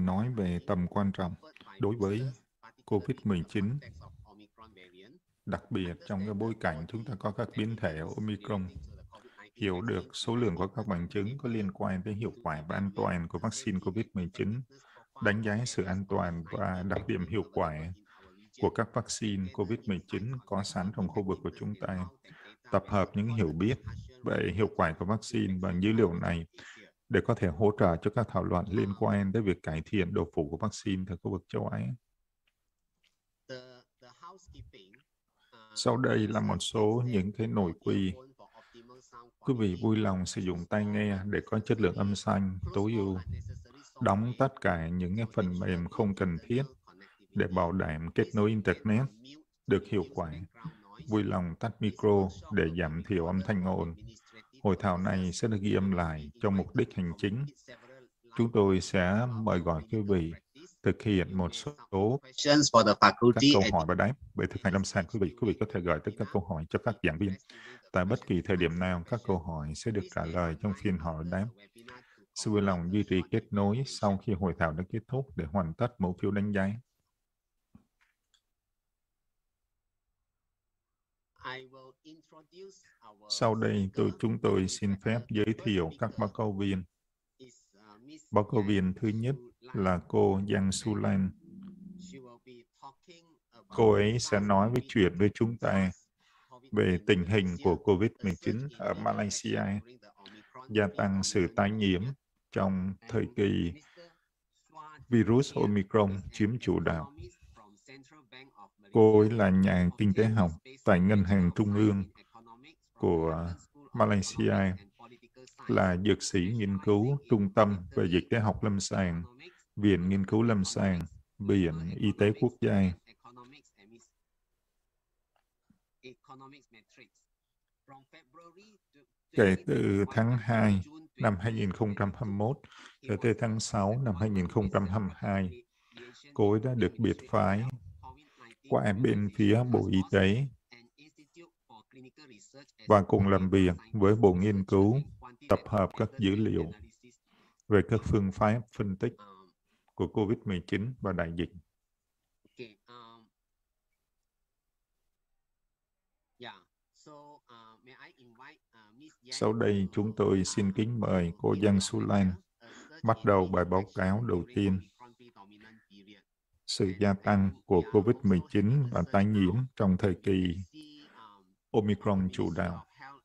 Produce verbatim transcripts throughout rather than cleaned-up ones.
nói về tầm quan trọng đối với covid mười chín, đặc biệt trong cái bối cảnh chúng ta có các biến thể Omicron. Hiểu được số lượng của các bằng chứng có liên quan đến hiệu quả và an toàn của vaccine covid mười chín, đánh giá sự an toàn và đặc điểm hiệu quả của các vaccine covid mười chín có sẵn trong khu vực của chúng ta, tập hợp những hiểu biết về hiệu quả của vaccine và dữ liệu này để có thể hỗ trợ cho các thảo luận liên quan đến việc cải thiện độ phủ của vaccine tại khu vực châu Á. Sau đây là một số những cái nội quy. Quý vị vui lòng sử dụng tai nghe để có chất lượng âm thanh tối ưu. Đóng tất cả những cái phần mềm không cần thiết để bảo đảm kết nối Internet được hiệu quả. Vui lòng tắt micro để giảm thiểu âm thanh ồn. Hội thảo này sẽ được ghi âm lại cho mục đích hành chính. Chúng tôi sẽ mời gọi quý vị thực hiện một số các câu hỏi và đáp về thực hành lâm sàng. Quý vị, quý vị có thể gửi tất cả câu hỏi cho các giảng viên. Tại bất kỳ thời điểm nào, các câu hỏi sẽ được trả lời trong phiên hỏi đáp. Xin vui lòng duy trì kết nối sau khi hội thảo đã kết thúc để hoàn tất mẫu phiếu đánh giá. Sau đây, tôi chúng tôi xin phép giới thiệu các báo cáo viên. Báo cáo viên thứ nhất là cô Giang Su Lan. Cô ấy sẽ nói với chuyện với chúng ta về tình hình của covid mười chín ở Malaysia, gia tăng sự tái nhiễm trong thời kỳ virus Omicron chiếm chủ đạo. Cô ấy là nhà kinh tế học tại Ngân hàng Trung ương của Malaysia, là dược sĩ nghiên cứu Trung tâm về Dịch tế học lâm sàng, Viện Nghiên cứu Lâm sàng, Viện Y tế Quốc gia. Kể từ tháng hai năm hai nghìn không trăm hai mươi mốt cho tới tháng sáu năm hai nghìn không trăm hai mươi hai, cô ấy đã được biệt phái qua bên phía Bộ Y tế và cùng làm việc với Bộ Nghiên cứu, tập hợp các dữ liệu về các phương pháp phân tích của covid mười chín và đại dịch. Sau đây, chúng tôi xin kính mời cô Giang Su Lan bắt đầu bài báo cáo đầu tiên. Sự gia tăng của covid mười chín và tái nhiễm trong thời kỳ Omicron chủ đạo.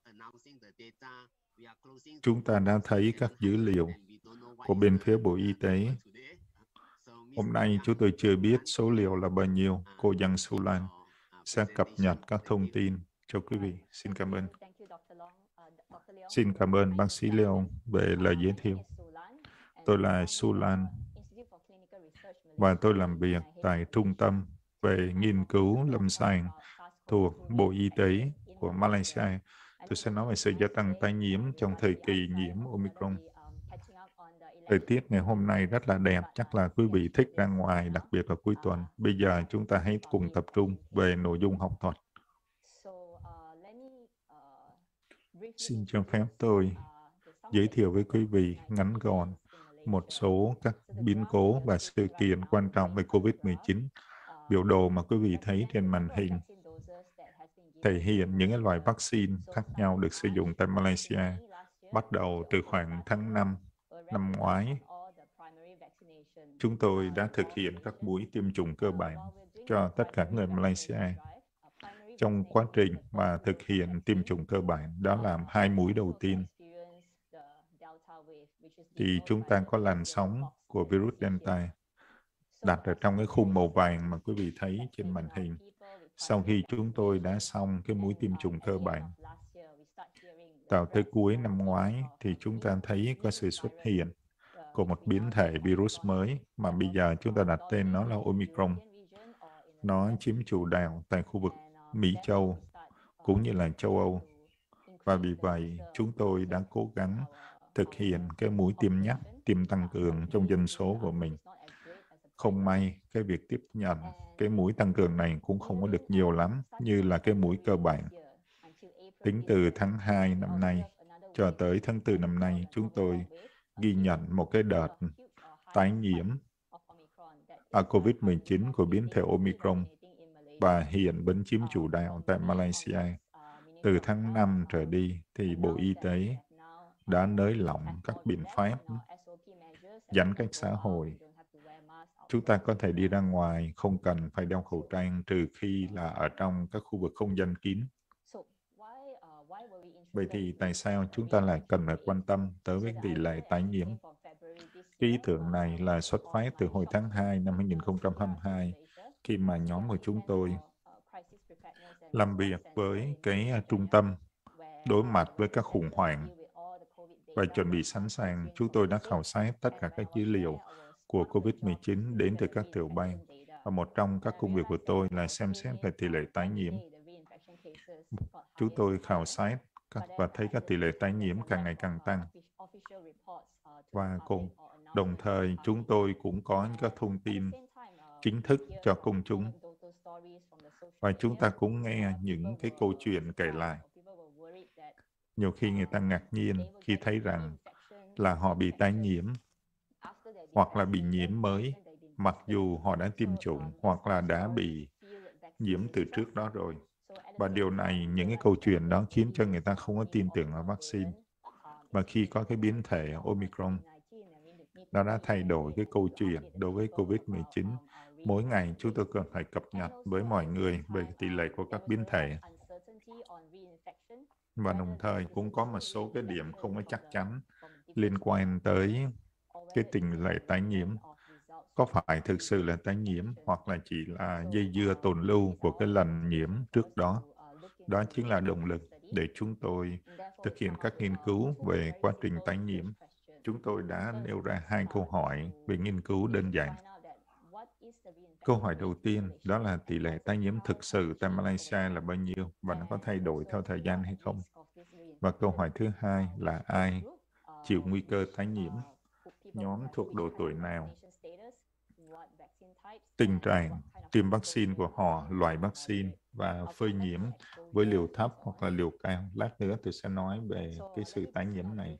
Chúng ta đã thấy các dữ liệu của bên phía Bộ Y tế. Hôm nay chúng tôi chưa biết số liệu là bao nhiêu. Cô Giang Su Lan sẽ cập nhật các thông tin cho quý vị. Xin cảm ơn. Xin cảm ơn bác sĩ Leon về lời giới thiệu. Tôi là Su Lan và tôi làm việc tại Trung tâm về Nghiên cứu Lâm sàng thuộc Bộ Y tế của Malaysia. Tôi sẽ nói về sự gia tăng tái nhiễm trong thời kỳ nhiễm Omicron. Thời tiết ngày hôm nay rất là đẹp, chắc là quý vị thích ra ngoài, đặc biệt là cuối tuần. Bây giờ chúng ta hãy cùng tập trung về nội dung học thuật. Xin cho phép tôi giới thiệu với quý vị ngắn gọn một số các biến cố và sự kiện quan trọng về covid mười chín. Biểu đồ mà quý vị thấy trên màn hình thể hiện những loại vaccine khác nhau được sử dụng tại Malaysia bắt đầu từ khoảng tháng năm năm ngoái. Chúng tôi đã thực hiện các mũi tiêm chủng cơ bản cho tất cả người Malaysia. Trong quá trình mà thực hiện tiêm chủng cơ bản, đó là hai mũi đầu tiên, thì chúng ta có làn sóng của virus Delta đặt ở trong cái khung màu vàng mà quý vị thấy trên màn hình. Sau khi chúng tôi đã xong cái mũi tiêm chủng cơ bản, vào tới cuối năm ngoái thì chúng ta thấy có sự xuất hiện của một biến thể virus mới mà bây giờ chúng ta đặt tên nó là Omicron. Nó chiếm chủ đạo tại khu vực Mỹ Châu cũng như là châu Âu. Và vì vậy, chúng tôi đã cố gắng thực hiện cái mũi tiêm nhắc, tiêm tăng cường trong dân số của mình. Không may, cái việc tiếp nhận cái mũi tăng cường này cũng không có được nhiều lắm như là cái mũi cơ bản. Tính từ tháng hai năm nay cho tới tháng tư năm nay, chúng tôi ghi nhận một cái đợt tái nhiễm à, covid mười chín của biến thể Omicron và hiện vẫn chiếm chủ đạo tại Malaysia. Từ tháng năm trở đi, thì Bộ Y tế đã nới lỏng các biện pháp giãn cách xã hội. Chúng ta có thể đi ra ngoài, không cần phải đeo khẩu trang trừ khi là ở trong các khu vực không gian kín. Vậy thì tại sao chúng ta lại cần phải quan tâm tới với tỷ lệ tái nhiễm? Cái ý tưởng này là xuất phát từ hồi tháng hai năm hai nghìn không trăm hai mươi hai, khi mà nhóm của chúng tôi làm việc với cái trung tâm đối mặt với các khủng hoảng và chuẩn bị sẵn sàng. Chúng tôi đã khảo sát tất cả các dữ liệu của covid mười chín đến từ các tiểu bang. Và một trong các công việc của tôi là xem xét về tỷ lệ tái nhiễm. Chúng tôi khảo sát các, và thấy các tỷ lệ tái nhiễm càng ngày càng tăng. Và cùng đồng thời chúng tôi cũng có những các thông tin chính thức cho công chúng. Và chúng ta cũng nghe những cái câu chuyện kể lại. Nhiều khi người ta ngạc nhiên khi thấy rằng là họ bị tái nhiễm hoặc là bị nhiễm mới, mặc dù họ đã tiêm chủng hoặc là đã bị nhiễm từ trước đó rồi. Và điều này, những cái câu chuyện đó khiến cho người ta không có tin tưởng vào vaccine. Và khi có cái biến thể Omicron, nó đã thay đổi cái câu chuyện đối với covid mười chín. Mỗi ngày chúng tôi cần phải cập nhật với mọi người về tỷ lệ của các biến thể. Và đồng thời cũng có một số cái điểm không có chắc chắn liên quan tới cái tỷ lệ tái nhiễm. Có phải thực sự là tái nhiễm hoặc là chỉ là dây dưa tồn lưu của cái lần nhiễm trước đó? Đó chính là động lực để chúng tôi thực hiện các nghiên cứu về quá trình tái nhiễm. Chúng tôi đã nêu ra hai câu hỏi về nghiên cứu đơn giản. Câu hỏi đầu tiên đó là tỷ lệ tái nhiễm thực sự tại Malaysia là bao nhiêu và nó có thay đổi theo thời gian hay không? Và câu hỏi thứ hai là ai chịu nguy cơ tái nhiễm? Nhóm thuộc độ tuổi nào? Tình trạng tiêm vaccine của họ, loại vaccine và phơi nhiễm với liều thấp hoặc là liều cao. Lát nữa tôi sẽ nói về cái sự tái nhiễm này.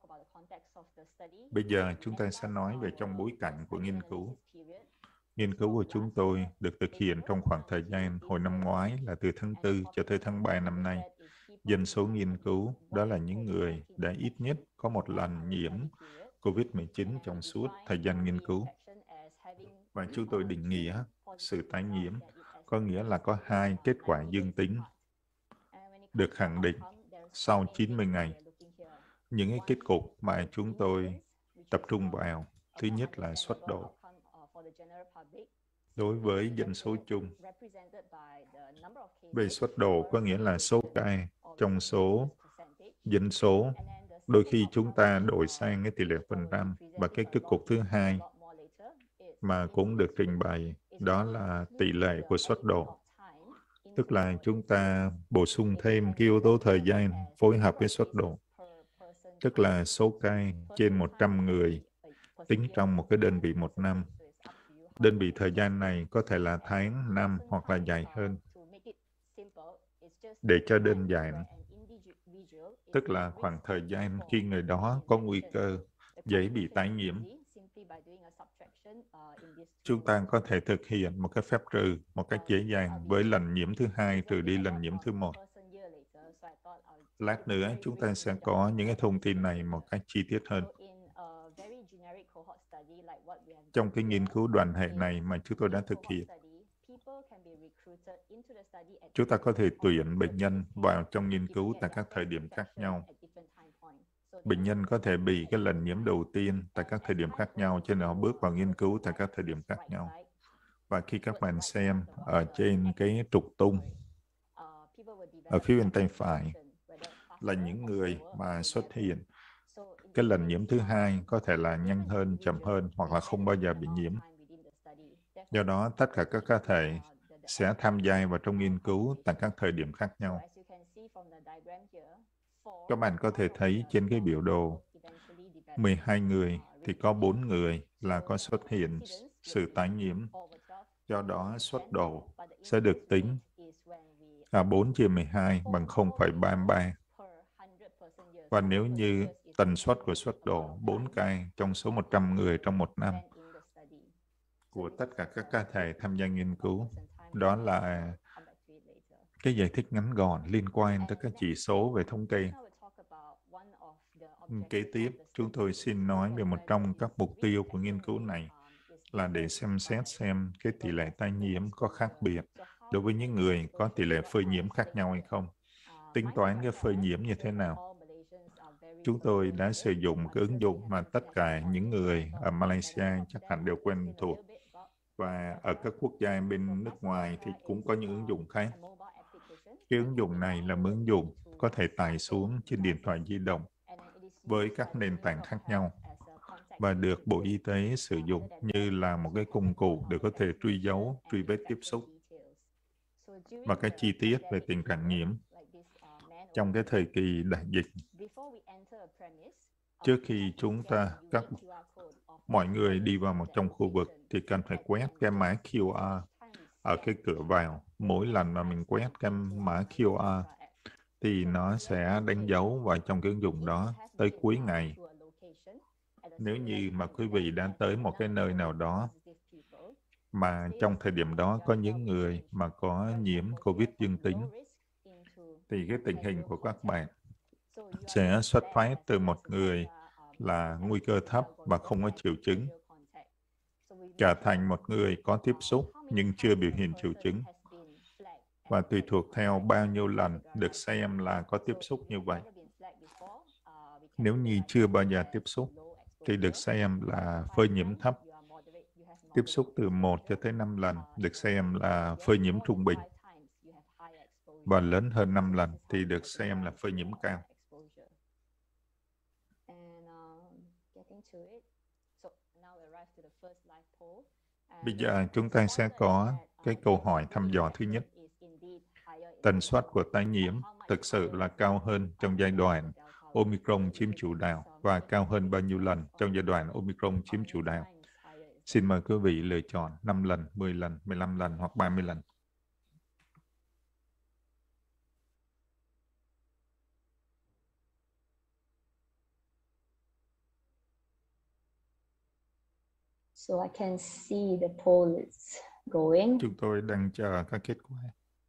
Bây giờ chúng ta sẽ nói về trong bối cảnh của nghiên cứu. Nghiên cứu của chúng tôi được thực hiện trong khoảng thời gian hồi năm ngoái là từ tháng tư cho tới tháng ba năm nay. Dân số nghiên cứu đó là những người đã ít nhất có một lần nhiễm covid mười chín trong suốt thời gian nghiên cứu. Và chúng tôi định nghĩa sự tái nhiễm có nghĩa là có hai kết quả dương tính được khẳng định sau chín mươi ngày. Những cái kết cục mà chúng tôi tập trung vào, thứ nhất là xuất độ. Đối với dân số chung, về xuất độ có nghĩa là số ca trong số dân số. Đôi khi chúng ta đổi sang cái tỷ lệ phần trăm, và cái kết cục thứ hai mà cũng được trình bày đó là tỷ lệ của xuất độ. Tức là chúng ta bổ sung thêm cái yếu tố thời gian phối hợp với xuất độ. Tức là số ca trên một trăm người tính trong một cái đơn vị một năm. Đơn vị thời gian này có thể là tháng, năm hoặc là dài hơn. Để cho đơn giản, tức là khoảng thời gian khi người đó có nguy cơ dễ bị tái nhiễm. Chúng ta có thể thực hiện một cái phép trừ một cách dễ dàng với lần nhiễm thứ hai trừ đi lần nhiễm thứ một. Lát nữa chúng ta sẽ có những cái thông tin này một cách chi tiết hơn. Trong cái nghiên cứu đoàn hệ này mà chúng tôi đã thực hiện, chúng ta có thể tuyển bệnh nhân vào trong nghiên cứu tại các thời điểm khác nhau. Bệnh nhân có thể bị cái lần nhiễm đầu tiên tại các thời điểm khác nhau, cho nên họ bước vào nghiên cứu tại các thời điểm khác nhau. Và khi các bạn xem ở trên cái trục tung, ở phía bên tay phải, là những người mà xuất hiện cái lần nhiễm thứ hai có thể là nhanh hơn, chậm hơn, hoặc là không bao giờ bị nhiễm. Do đó, tất cả các cá thể sẽ tham gia vào trong nghiên cứu tại các thời điểm khác nhau. Các bạn có thể thấy trên cái biểu đồ, mười hai người thì có bốn người là có xuất hiện sự tái nhiễm. Do đó, xuất độ sẽ được tính là bốn chia mười hai bằng không phẩy ba mươi ba. Và nếu như tần suất của xuất độ bốn ca trong số một trăm người trong một năm, của tất cả các cá thể tham gia nghiên cứu. Đó là cái giải thích ngắn gọn liên quan tới các chỉ số về thống kê. Kế tiếp, chúng tôi xin nói về một trong các mục tiêu của nghiên cứu này là để xem xét xem cái tỷ lệ tái nhiễm có khác biệt đối với những người có tỷ lệ phơi nhiễm khác nhau hay không. Tính toán cái phơi nhiễm như thế nào? Chúng tôi đã sử dụng cái ứng dụng mà tất cả những người ở Malaysia chắc hẳn đều quen thuộc. Và ở các quốc gia bên nước ngoài thì cũng có những ứng dụng khác. Cái ứng dụng này là một ứng dụng có thể tải xuống trên điện thoại di động với các nền tảng khác nhau và được Bộ Y tế sử dụng như là một cái công cụ để có thể truy dấu, truy vết tiếp xúc và các chi tiết về tình trạng nhiễm trong cái thời kỳ đại dịch. Trước khi chúng ta, các mọi người đi vào một trong khu vực thì cần phải quét cái mã Q R ở cái cửa vào. Mỗi lần mà mình quét cái mã Q R thì nó sẽ đánh dấu vào trong cái ứng dụng đó tới cuối ngày. Nếu như mà quý vị đã tới một cái nơi nào đó mà trong thời điểm đó có những người mà có nhiễm COVID dương tính, thì cái tình hình của các bạn sẽ xuất phát từ một người là nguy cơ thấp và không có triệu chứng, trở thành một người có tiếp xúc nhưng chưa biểu hiện triệu chứng. Và tùy thuộc theo bao nhiêu lần được xem là có tiếp xúc như vậy. Nếu như chưa bao giờ tiếp xúc, thì được xem là phơi nhiễm thấp. Tiếp xúc từ một cho tới năm lần được xem là phơi nhiễm trung bình. Và lớn hơn năm lần thì được xem là phơi nhiễm cao. Bây giờ chúng ta sẽ có cái câu hỏi thăm dò thứ nhất. Tần suất của tái nhiễm thực sự là cao hơn trong giai đoạn Omicron chiếm chủ đạo và cao hơn bao nhiêu lần trong giai đoạn Omicron chiếm chủ đạo? Xin mời quý vị lựa chọn năm lần, mười lần, mười lăm lần hoặc ba mươi lần. So I can see the poll is going. Chúng tôi đang chờ các kết quả.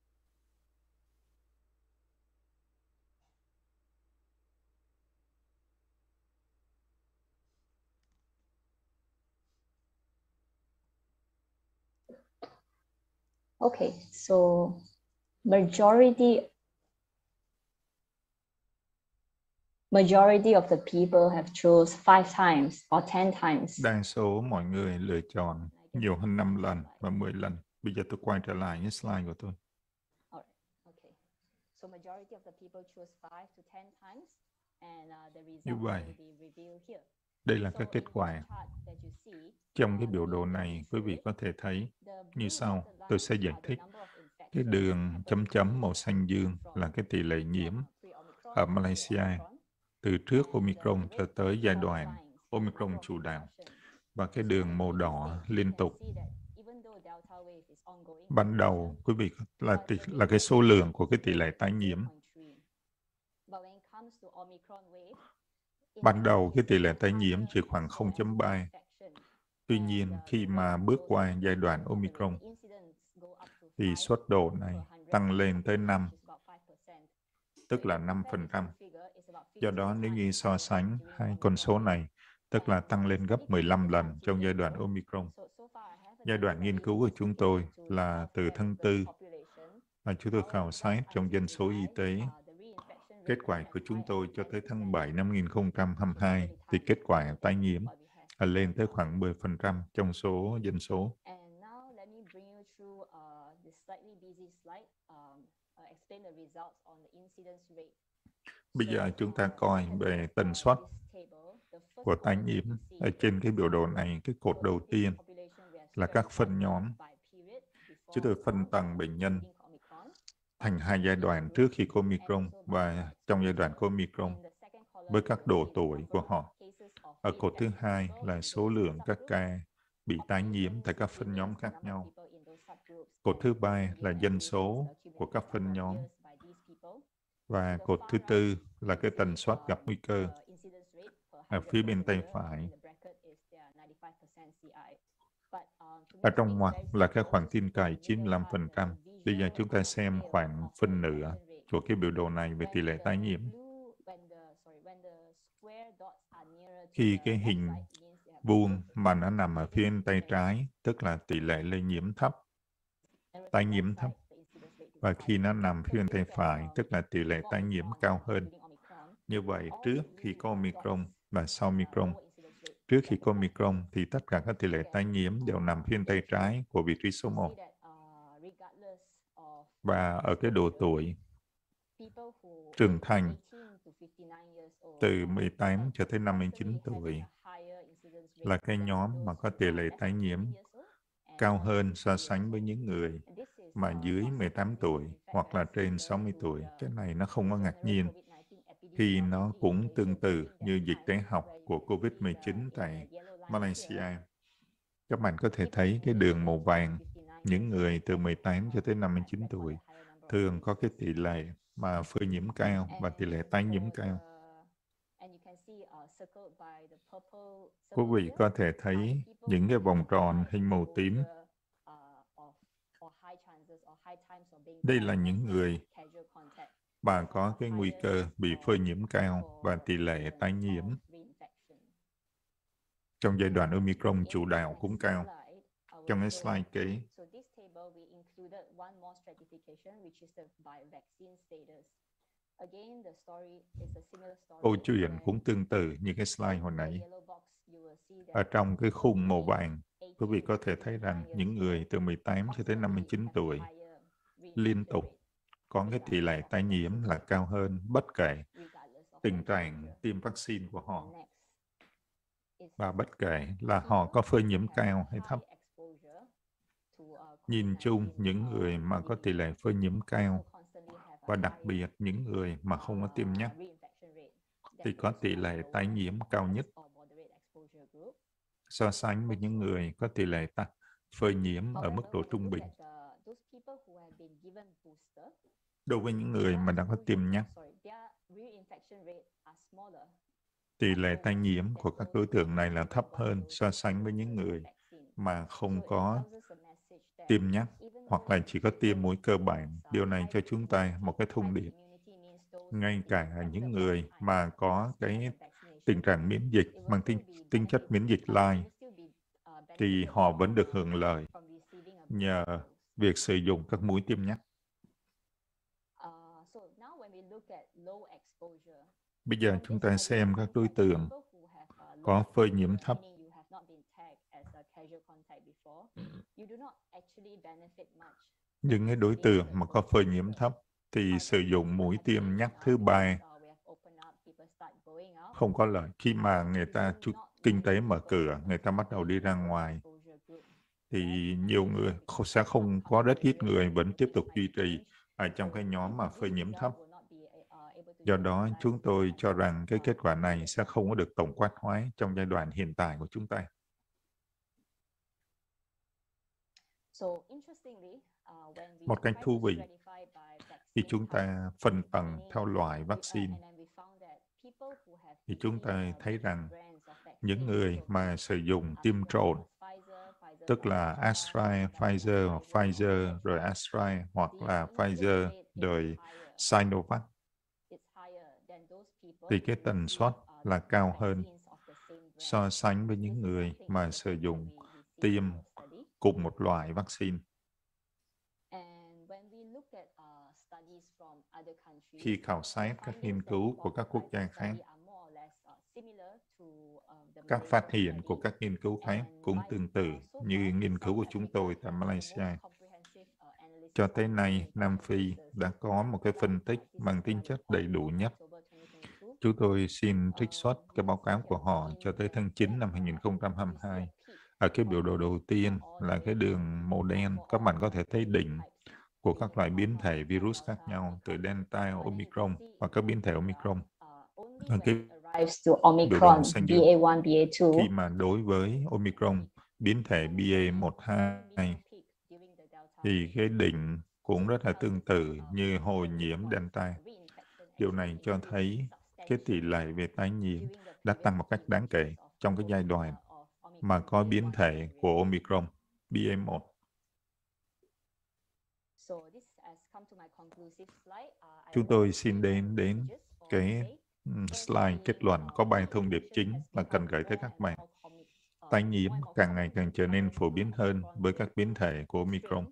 Okay, so majority majority of the people have chose five times or ten times. Đa số mọi người lựa chọn nhiều hơn năm lần và mười lần. Bây giờ tôi quay trở lại cái slide của tôi. So majority of the people choose five to ten times, and uh, the results Như vậy, will be revealed here. đây là các kết quả. Trong cái biểu đồ này, quý vị có thể thấy như sau. Tôi sẽ giải thích. Cái đường chấm chấm màu xanh dương là cái tỷ lệ nhiễm ở Malaysia từ trước Omicron cho tới giai đoạn Omicron chủ đạo. Và cái đường màu đỏ liên tục. Ban đầu, quý vị là, tỷ, là cái số lượng của cái tỷ lệ tái nhiễm. Ban đầu, cái tỷ lệ tái nhiễm chỉ khoảng không chấm ba. Tuy nhiên, khi mà bước qua giai đoạn Omicron, thì suất độ này tăng lên tới năm, tức là năm phần trăm. Do đó, nếu như so sánh hai con số này, tức là tăng lên gấp mười lăm lần trong giai đoạn Omicron. Giai đoạn nghiên cứu của chúng tôi là từ tháng tư, và chúng tôi khảo sát trong dân số y tế. Kết quả của chúng tôi cho tới tháng bảy năm hai nghìn không trăm hai mươi hai thì kết quả tái nhiễm lên tới khoảng mười phần trăm trong số dân số. Bây giờ chúng ta coi về tần suất của tái nhiễm. Ở trên cái biểu đồ này, cái cột đầu tiên là các phân nhóm. Chúng tôi phân tầng bệnh nhân thành hai giai đoạn trước khi có Omicron và trong giai đoạn có Omicron với các độ tuổi của họ. Ở cột thứ hai là số lượng các ca bị tái nhiễm tại các phân nhóm khác nhau. Cột thứ ba là dân số của các phân nhóm. Và cột thứ tư là cái tần suất gặp nguy cơ. Ở phía bên tay phải. Ở trong ngoặc là cái khoảng tin cậy chín mươi lăm phần trăm. Bây giờ chúng ta xem khoảng phân nửa của cái biểu đồ này về tỷ lệ tái nhiễm. Khi cái hình vuông mà nó nằm ở phía bên tay trái, tức là tỷ lệ lây nhiễm thấp, tái nhiễm thấp. Và khi nó nằm phía bên tay phải, tức là tỷ lệ tái nhiễm cao hơn. Như vậy, trước khi có Omicron và sau Omicron, trước khi có Omicron thì tất cả các tỷ lệ tái nhiễm đều nằm phía bên tay trái của vị trí số một. Và ở cái độ tuổi trưởng thành, từ mười tám cho tới năm mươi chín tuổi, là cái nhóm mà có tỷ lệ tái nhiễm cao hơn so sánh với những người mà dưới mười tám tuổi hoặc là trên sáu mươi tuổi. Cái này nó không có ngạc nhiên, khi nó cũng tương tự như dịch tễ học của covid mười chín tại Malaysia. Các bạn có thể thấy cái đường màu vàng, những người từ mười tám cho tới năm mươi chín tuổi thường có cái tỷ lệ mà phơi nhiễm cao và tỷ lệ tái nhiễm cao. Quý vị có thể thấy những cái vòng tròn hình màu tím. Đây là những người mà có cái nguy cơ bị phơi nhiễm cao và tỷ lệ tái nhiễm trong giai đoạn Omicron chủ đạo cũng cao. Trong cái slide kế, câu chuyện cũng tương tự như cái slide hồi nãy. Ở trong cái khung màu vàng, quý vị có thể thấy rằng những người từ mười tám cho tới năm mươi chín tuổi liên tục có cái tỷ lệ tái nhiễm là cao hơn bất kể tình trạng tiêm vaccine của họ, và bất kể là họ có phơi nhiễm cao hay thấp. Nhìn chung, những người mà có tỷ lệ phơi nhiễm cao, và đặc biệt những người mà không có tiêm nhắc, thì có tỷ lệ tái nhiễm cao nhất so sánh với những người có tỷ lệ ta phơi nhiễm ở mức độ trung bình. Đối với những người mà đã có tiêm nhắc, tỷ lệ tái nhiễm của các đối tượng này là thấp hơn so sánh với những người mà không có tiêm nhắc hoặc là chỉ có tiêm mũi cơ bản. Điều này cho chúng ta một cái thông điệp. Ngay cả những người mà có cái tình trạng miễn dịch mang tính, tính chất miễn dịch lai, thì họ vẫn được hưởng lợi nhờ việc sử dụng các mũi tiêm nhắc. Bây giờ chúng ta xem các đối tượng có phơi nhiễm thấp. Những cái đối tượng mà có phơi nhiễm thấp thì sử dụng mũi tiêm nhắc thứ ba không có lợi. Khi mà người ta kinh tế mở cửa, người ta bắt đầu đi ra ngoài, thì nhiều người sẽ không có, rất ít người vẫn tiếp tục duy trì ở trong cái nhóm mà phơi nhiễm thấp. Do đó, chúng tôi cho rằng cái kết quả này sẽ không có được tổng quát hóa trong giai đoạn hiện tại của chúng ta. Một cách thú vị, khi chúng ta phân tầng theo loại vaccine, thì chúng ta thấy rằng những người mà sử dụng tiêm trộn, tức là Astra, Pfizer, Pfizer, rồi Astra, hoặc là Pfizer, rồi Sinovac, thì cái tần suất là cao hơn so sánh với những người mà sử dụng tiêm cùng một loại vaccine. Khi khảo sát các nghiên cứu của các quốc gia khác, các phát hiện của các nghiên cứu khác cũng tương tự như nghiên cứu của chúng tôi tại Malaysia. Cho tới nay, Nam Phi đã có một cái phân tích mang tính chất đầy đủ nhất. Chúng tôi xin trích xuất cái báo cáo của họ cho tới tháng chín năm hai nghìn không trăm hai mươi hai. Ở cái biểu đồ đầu tiên là cái đường màu đen, các bạn có thể thấy đỉnh của các loại biến thể virus khác nhau, từ Delta, Omicron và các biến thể Omicron. Ở cái biểu đồ màu xanh dương, khi mà đối với Omicron, biến thể B A một hai, thì cái đỉnh cũng rất là tương tự như hồi nhiễm Delta. Điều này cho thấy cái tỷ lệ về tái nhiễm đã tăng một cách đáng kể trong cái giai đoạn mà có biến thể của Omicron. B A một. Chúng tôi xin đến đến cái slide kết luận có ba thông điệp chính mà cần gửi tới các bạn. Tái nhiễm càng ngày càng trở nên phổ biến hơn với các biến thể của Omicron.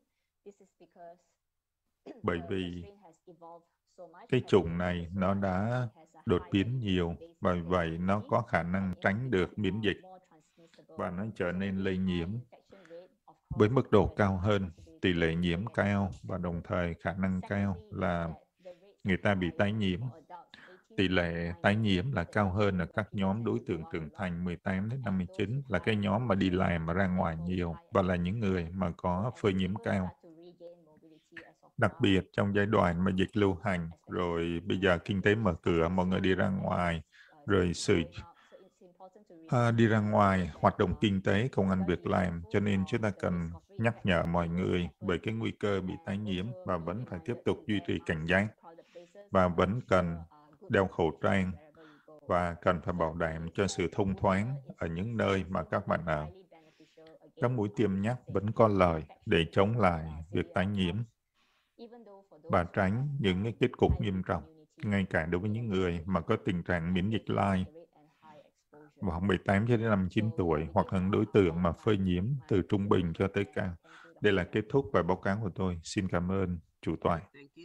Bởi vì cái chủng này nó đã đột biến nhiều, và vậy nó có khả năng tránh được miễn dịch và nó trở nên lây nhiễm với mức độ cao hơn, tỷ lệ nhiễm cao và đồng thời khả năng cao là người ta bị tái nhiễm. Tỷ lệ tái nhiễm là cao hơn ở các nhóm đối tượng trưởng thành mười tám đến năm mươi chín, là cái nhóm mà đi làm mà ra ngoài nhiều và là những người mà có phơi nhiễm cao. Đặc biệt trong giai đoạn mà dịch lưu hành, rồi bây giờ kinh tế mở cửa, mọi người đi ra ngoài, rồi sự à, đi ra ngoài, hoạt động kinh tế, công ăn việc làm, cho nên chúng ta cần nhắc nhở mọi người về cái nguy cơ bị tái nhiễm và vẫn phải tiếp tục duy trì cảnh giác và vẫn cần đeo khẩu trang và cần phải bảo đảm cho sự thông thoáng ở những nơi mà các bạn ở. Các mũi tiêm nhắc vẫn có lợi để chống lại việc tái nhiễm và tránh những cái kết cục nghiêm trọng, ngay cả đối với những người mà có tình trạng miễn dịch lai vào mười tám cho đến năm mươi chín tuổi hoặc là đối tượng mà phơi nhiễm từ trung bình cho tới cao. Đây là kết thúc bài báo cáo của tôi. Xin cảm ơn chủ tọa.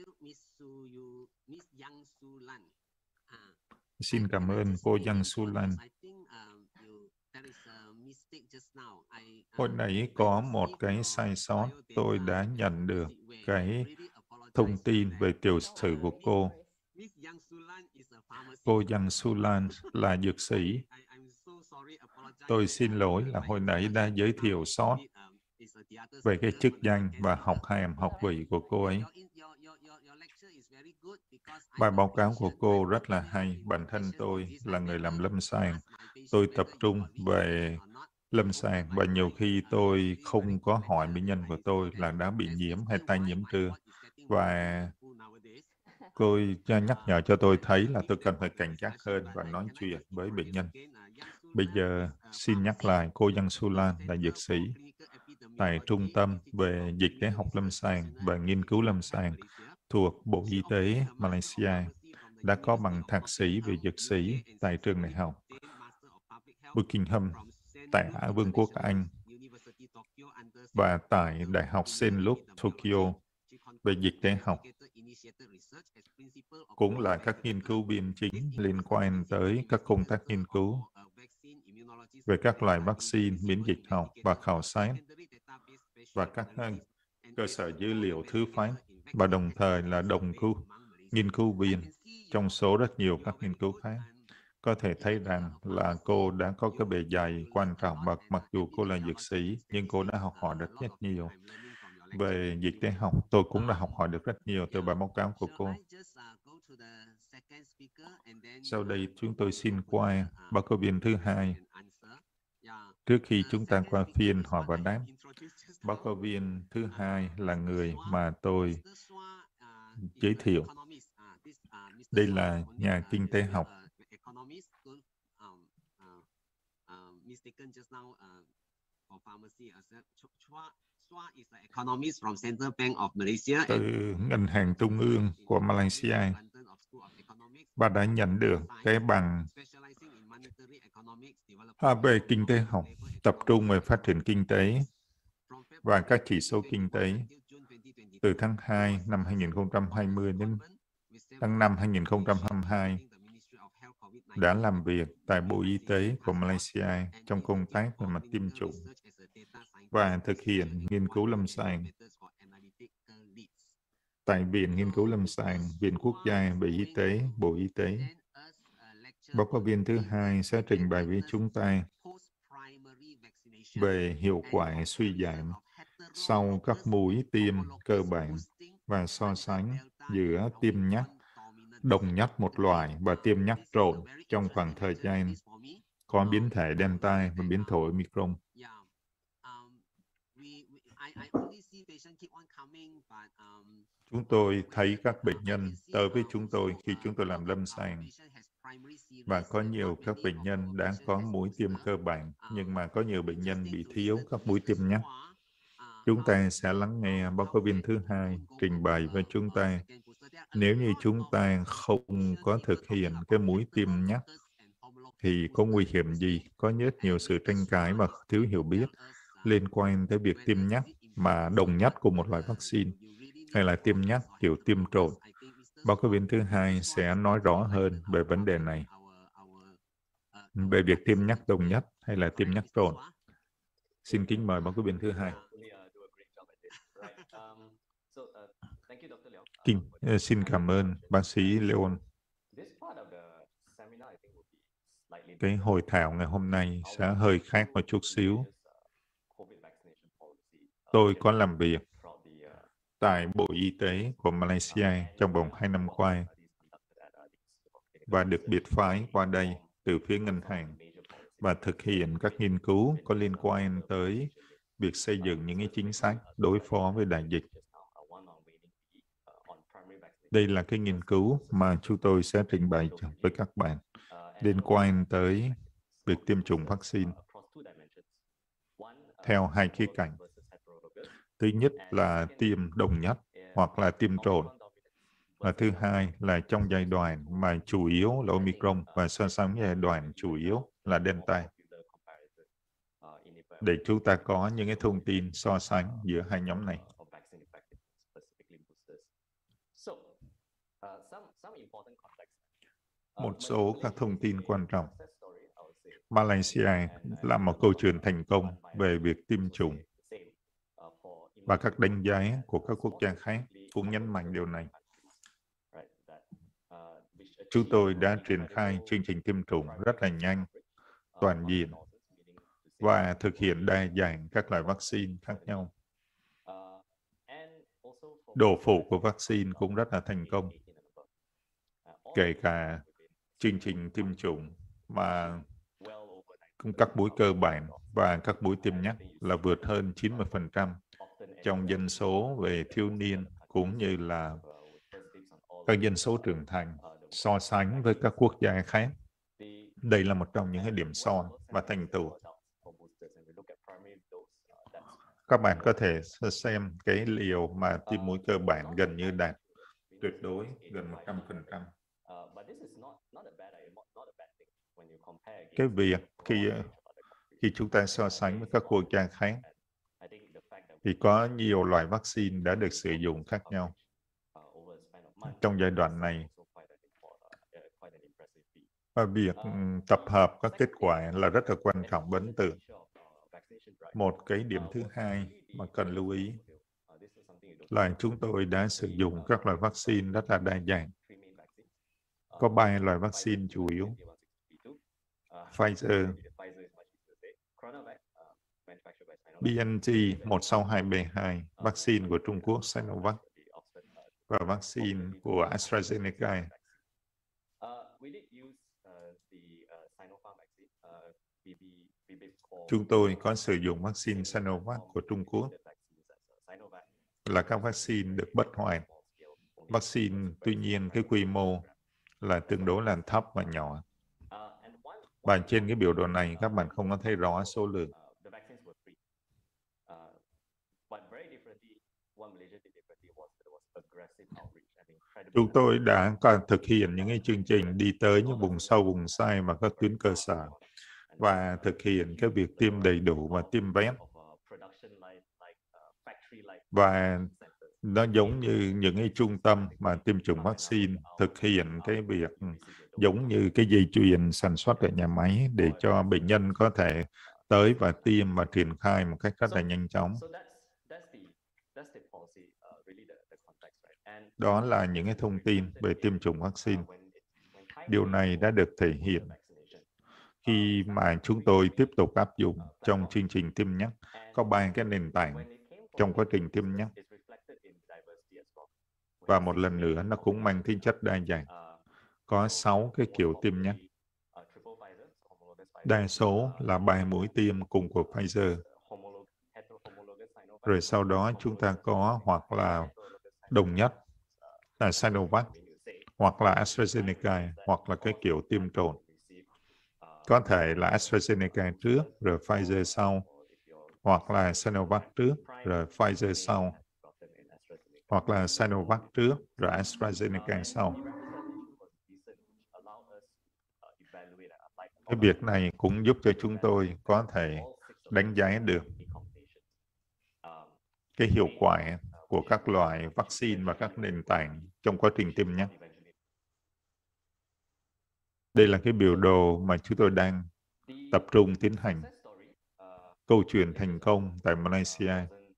Xin cảm ơn cô Giang Su Lan. Hồi nãy có một cái sai sót. Tôi đã nhận được cái thông tin về tiểu sử của cô. Cô Giang Su Lan là dược sĩ. Tôi xin lỗi là hồi nãy đã giới thiệu sót về cái chức danh và học hàm, học vị của cô ấy. Bài báo cáo của cô rất là hay. Bản thân tôi là người làm lâm sàng. Tôi tập trung về lâm sàng và nhiều khi tôi không có hỏi bệnh nhân của tôi là đã bị nhiễm hay tai nhiễm chưa. Và cô nhắc nhở cho tôi thấy là tôi cần phải cảnh giác hơn và nói chuyện với bệnh nhân. Bây giờ xin nhắc lại, cô Giang Su Lan là dược sĩ tại Trung tâm về Dịch tễ học lâm sàng và Nghiên cứu lâm sàng thuộc Bộ Y tế Malaysia, đã có bằng thạc sĩ về dược sĩ tại trường đại học Buckingham tại Vương quốc Anh và tại Đại học Saint Luke, Tokyo về dịch tễ học. Cũng là các nghiên cứu viên chính liên quan tới các công tác nghiên cứu về các loại vaccine, miễn dịch học và khảo sát và các cơ sở dữ liệu thứ phát và đồng thời là đồng cứu nghiên cứu viên trong số rất nhiều các nghiên cứu khác. Có thể thấy rằng là cô đã có cái bề dày quan trọng, mặc, mặc dù cô là dược sĩ, nhưng cô đã học hỏi được rất nhiều. Về dịch tễ học, tôi cũng đã học hỏi được rất nhiều từ bài báo cáo của cô. Sau đây, chúng tôi xin qua báo cáo viên thứ hai. Trước khi chúng ta qua phiên hỏi và đáp, báo cáo viên thứ hai là người mà tôi giới thiệu. Đây là nhà kinh tế học. Từ Ngân hàng Trung ương của Malaysia. Bà đã nhận được cái bằng à, về kinh tế học, tập trung về phát triển kinh tế và các chỉ số kinh tế từ tháng hai năm hai nghìn không trăm hai mươi đến tháng năm hai nghìn không trăm hai mươi hai, đã làm việc tại Bộ Y tế của Malaysia trong công tác về mặt tiêm chủng và thực hiện nghiên cứu lâm sàng tại Viện Nghiên cứu Lâm sàng, Viện Quốc gia về Y tế, Bộ Y tế. Báo cáo viên thứ hai sẽ trình bày với chúng ta về hiệu quả suy giảm sau các mũi tiêm cơ bản và so sánh giữa tiêm nhắc đồng nhất một loại và tiêm nhắc trộn trong khoảng thời gian có biến thể Delta và biến thể Omicron. Chúng tôi thấy các bệnh nhân tới với chúng tôi khi chúng tôi làm lâm sàng và có nhiều các bệnh nhân đã có mũi tiêm cơ bản, nhưng mà có nhiều bệnh nhân bị thiếu các mũi tiêm nhắc. Chúng ta sẽ lắng nghe báo cáo viên thứ hai trình bày với chúng ta. Nếu như chúng ta không có thực hiện cái mũi tiêm nhắc thì có nguy hiểm gì? Có rất nhiều sự tranh cãi và thiếu hiểu biết liên quan tới việc tiêm nhắc mà đồng nhất của một loại vaccine hay là tiêm nhắc kiểu tiêm trộn. Báo cáo viên thứ hai sẽ nói rõ hơn về vấn đề này, về việc tiêm nhắc đồng nhất hay là tiêm nhắc trộn. Xin kính mời báo cáo viên thứ hai. Kinh, uh, xin cảm ơn bác sĩ Leon. Cái hội thảo ngày hôm nay sẽ hơi khác một chút xíu. Tôi có làm việc tại Bộ Y tế của Malaysia trong vòng hai năm qua và được biệt phái qua đây từ phía ngân hàng và thực hiện các nghiên cứu có liên quan tới việc xây dựng những cái chính sách đối phó với đại dịch. Đây là cái nghiên cứu mà chúng tôi sẽ trình bày với các bạn liên quan tới việc tiêm chủng vaccine theo hai khía cạnh. Thứ nhất là tiêm đồng nhất hoặc là tiêm trộn. Và thứ hai là trong giai đoạn mà chủ yếu là Omicron và so sánh giai đoạn chủ yếu là Delta. Để chúng ta có những cái thông tin so sánh giữa hai nhóm này. Một số các thông tin quan trọng. Malaysia là một câu chuyện thành công về việc tiêm chủng và các đánh giá của các quốc gia khác cũng nhấn mạnh điều này. Chúng tôi đã triển khai chương trình tiêm chủng rất là nhanh, toàn diện và thực hiện đa dạng các loại vaccine khác nhau. Độ phủ của vaccine cũng rất là thành công. Kể cả chương trình tiêm chủng mà các mũi cơ bản và các mũi tiêm nhắc là vượt hơn chín mươi phần trăm trong dân số về thiếu niên cũng như là các dân số trưởng thành so sánh với các quốc gia khác. Đây là một trong những cái điểm son và thành tựu. Các bạn có thể xem cái liều mà tiêm mũi cơ bản gần như đạt tuyệt đối gần một trăm phần trăm. Cái việc khi khi chúng ta so sánh với các quốc gia khác thì có nhiều loại vaccine đã được sử dụng khác nhau. Trong giai đoạn này, và việc tập hợp các kết quả là rất là quan trọng và ấn tượng. Một cái điểm thứ hai mà cần lưu ý là chúng tôi đã sử dụng các loại vaccine rất là đa dạng. Có ba loại vaccine chủ yếu. Pfizer, B N T một sáu hai B hai, vaccine của Trung Quốc Sinovac, và vaccine của AstraZeneca. Chúng tôi có sử dụng vaccine Sinovac của Trung Quốc, là các vaccine được bất hoạt. Vaccine, tuy nhiên, cái quy mô là tương đối là thấp và nhỏ. Và trên cái biểu đồ này, các bạn không có thấy rõ số lượng. Chúng tôi đã thực hiện những cái chương trình đi tới những vùng sâu, vùng xa và các tuyến cơ sở và thực hiện cái việc tiêm đầy đủ và tiêm vét. Và nó giống như những cái trung tâm mà tiêm chủng vaccine thực hiện cái việc giống như cái dây chuyền sản xuất ở nhà máy để cho bệnh nhân có thể tới và tiêm và triển khai một cách rất là nhanh chóng. Đó là những cái thông tin về tiêm chủng vaccine. Điều này đã được thể hiện khi mà chúng tôi tiếp tục áp dụng trong chương trình tiêm nhắc. Có ba cái nền tảng trong quá trình tiêm nhắc. Và một lần nữa, nó cũng mang tính chất đa dạng. Có sáu cái kiểu tiêm nhắc. Đa số là ba mũi tiêm cùng của Pfizer. Rồi sau đó chúng ta có hoặc là đồng nhất là Sinovac, hoặc là AstraZeneca, hoặc là cái kiểu tiêm trộn. Có thể là AstraZeneca trước, rồi Pfizer sau, hoặc là Sinovac trước, rồi Pfizer sau, hoặc là Sinovac trước, rồi AstraZeneca sau. Cái việc này cũng giúp cho chúng tôi có thể đánh giá được cái hiệu quả của các loại vaccine và các nền tảng trong quá trình tiêm nhắc. Đây là cái biểu đồ mà chúng tôi đang tập trung tiến hành. Câu chuyện thành công tại Malaysia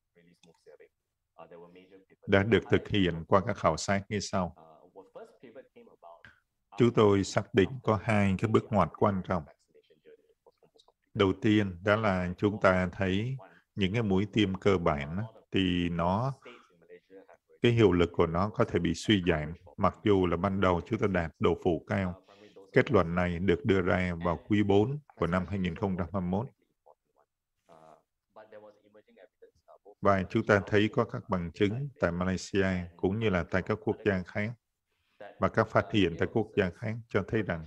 đã được thực hiện qua các khảo sát như sau. Chúng tôi xác định có hai cái bước ngoặt quan trọng. Đầu tiên, đó là chúng ta thấy những cái mũi tiêm cơ bản thì nó, cái hiệu lực của nó có thể bị suy giảm, mặc dù là ban đầu chúng ta đạt độ phủ cao. Kết luận này được đưa ra vào quý bốn của năm hai nghìn không trăm hai mươi mốt. Và chúng ta thấy có các bằng chứng tại Malaysia cũng như là tại các quốc gia khác và các phát hiện tại quốc gia khác cho thấy rằng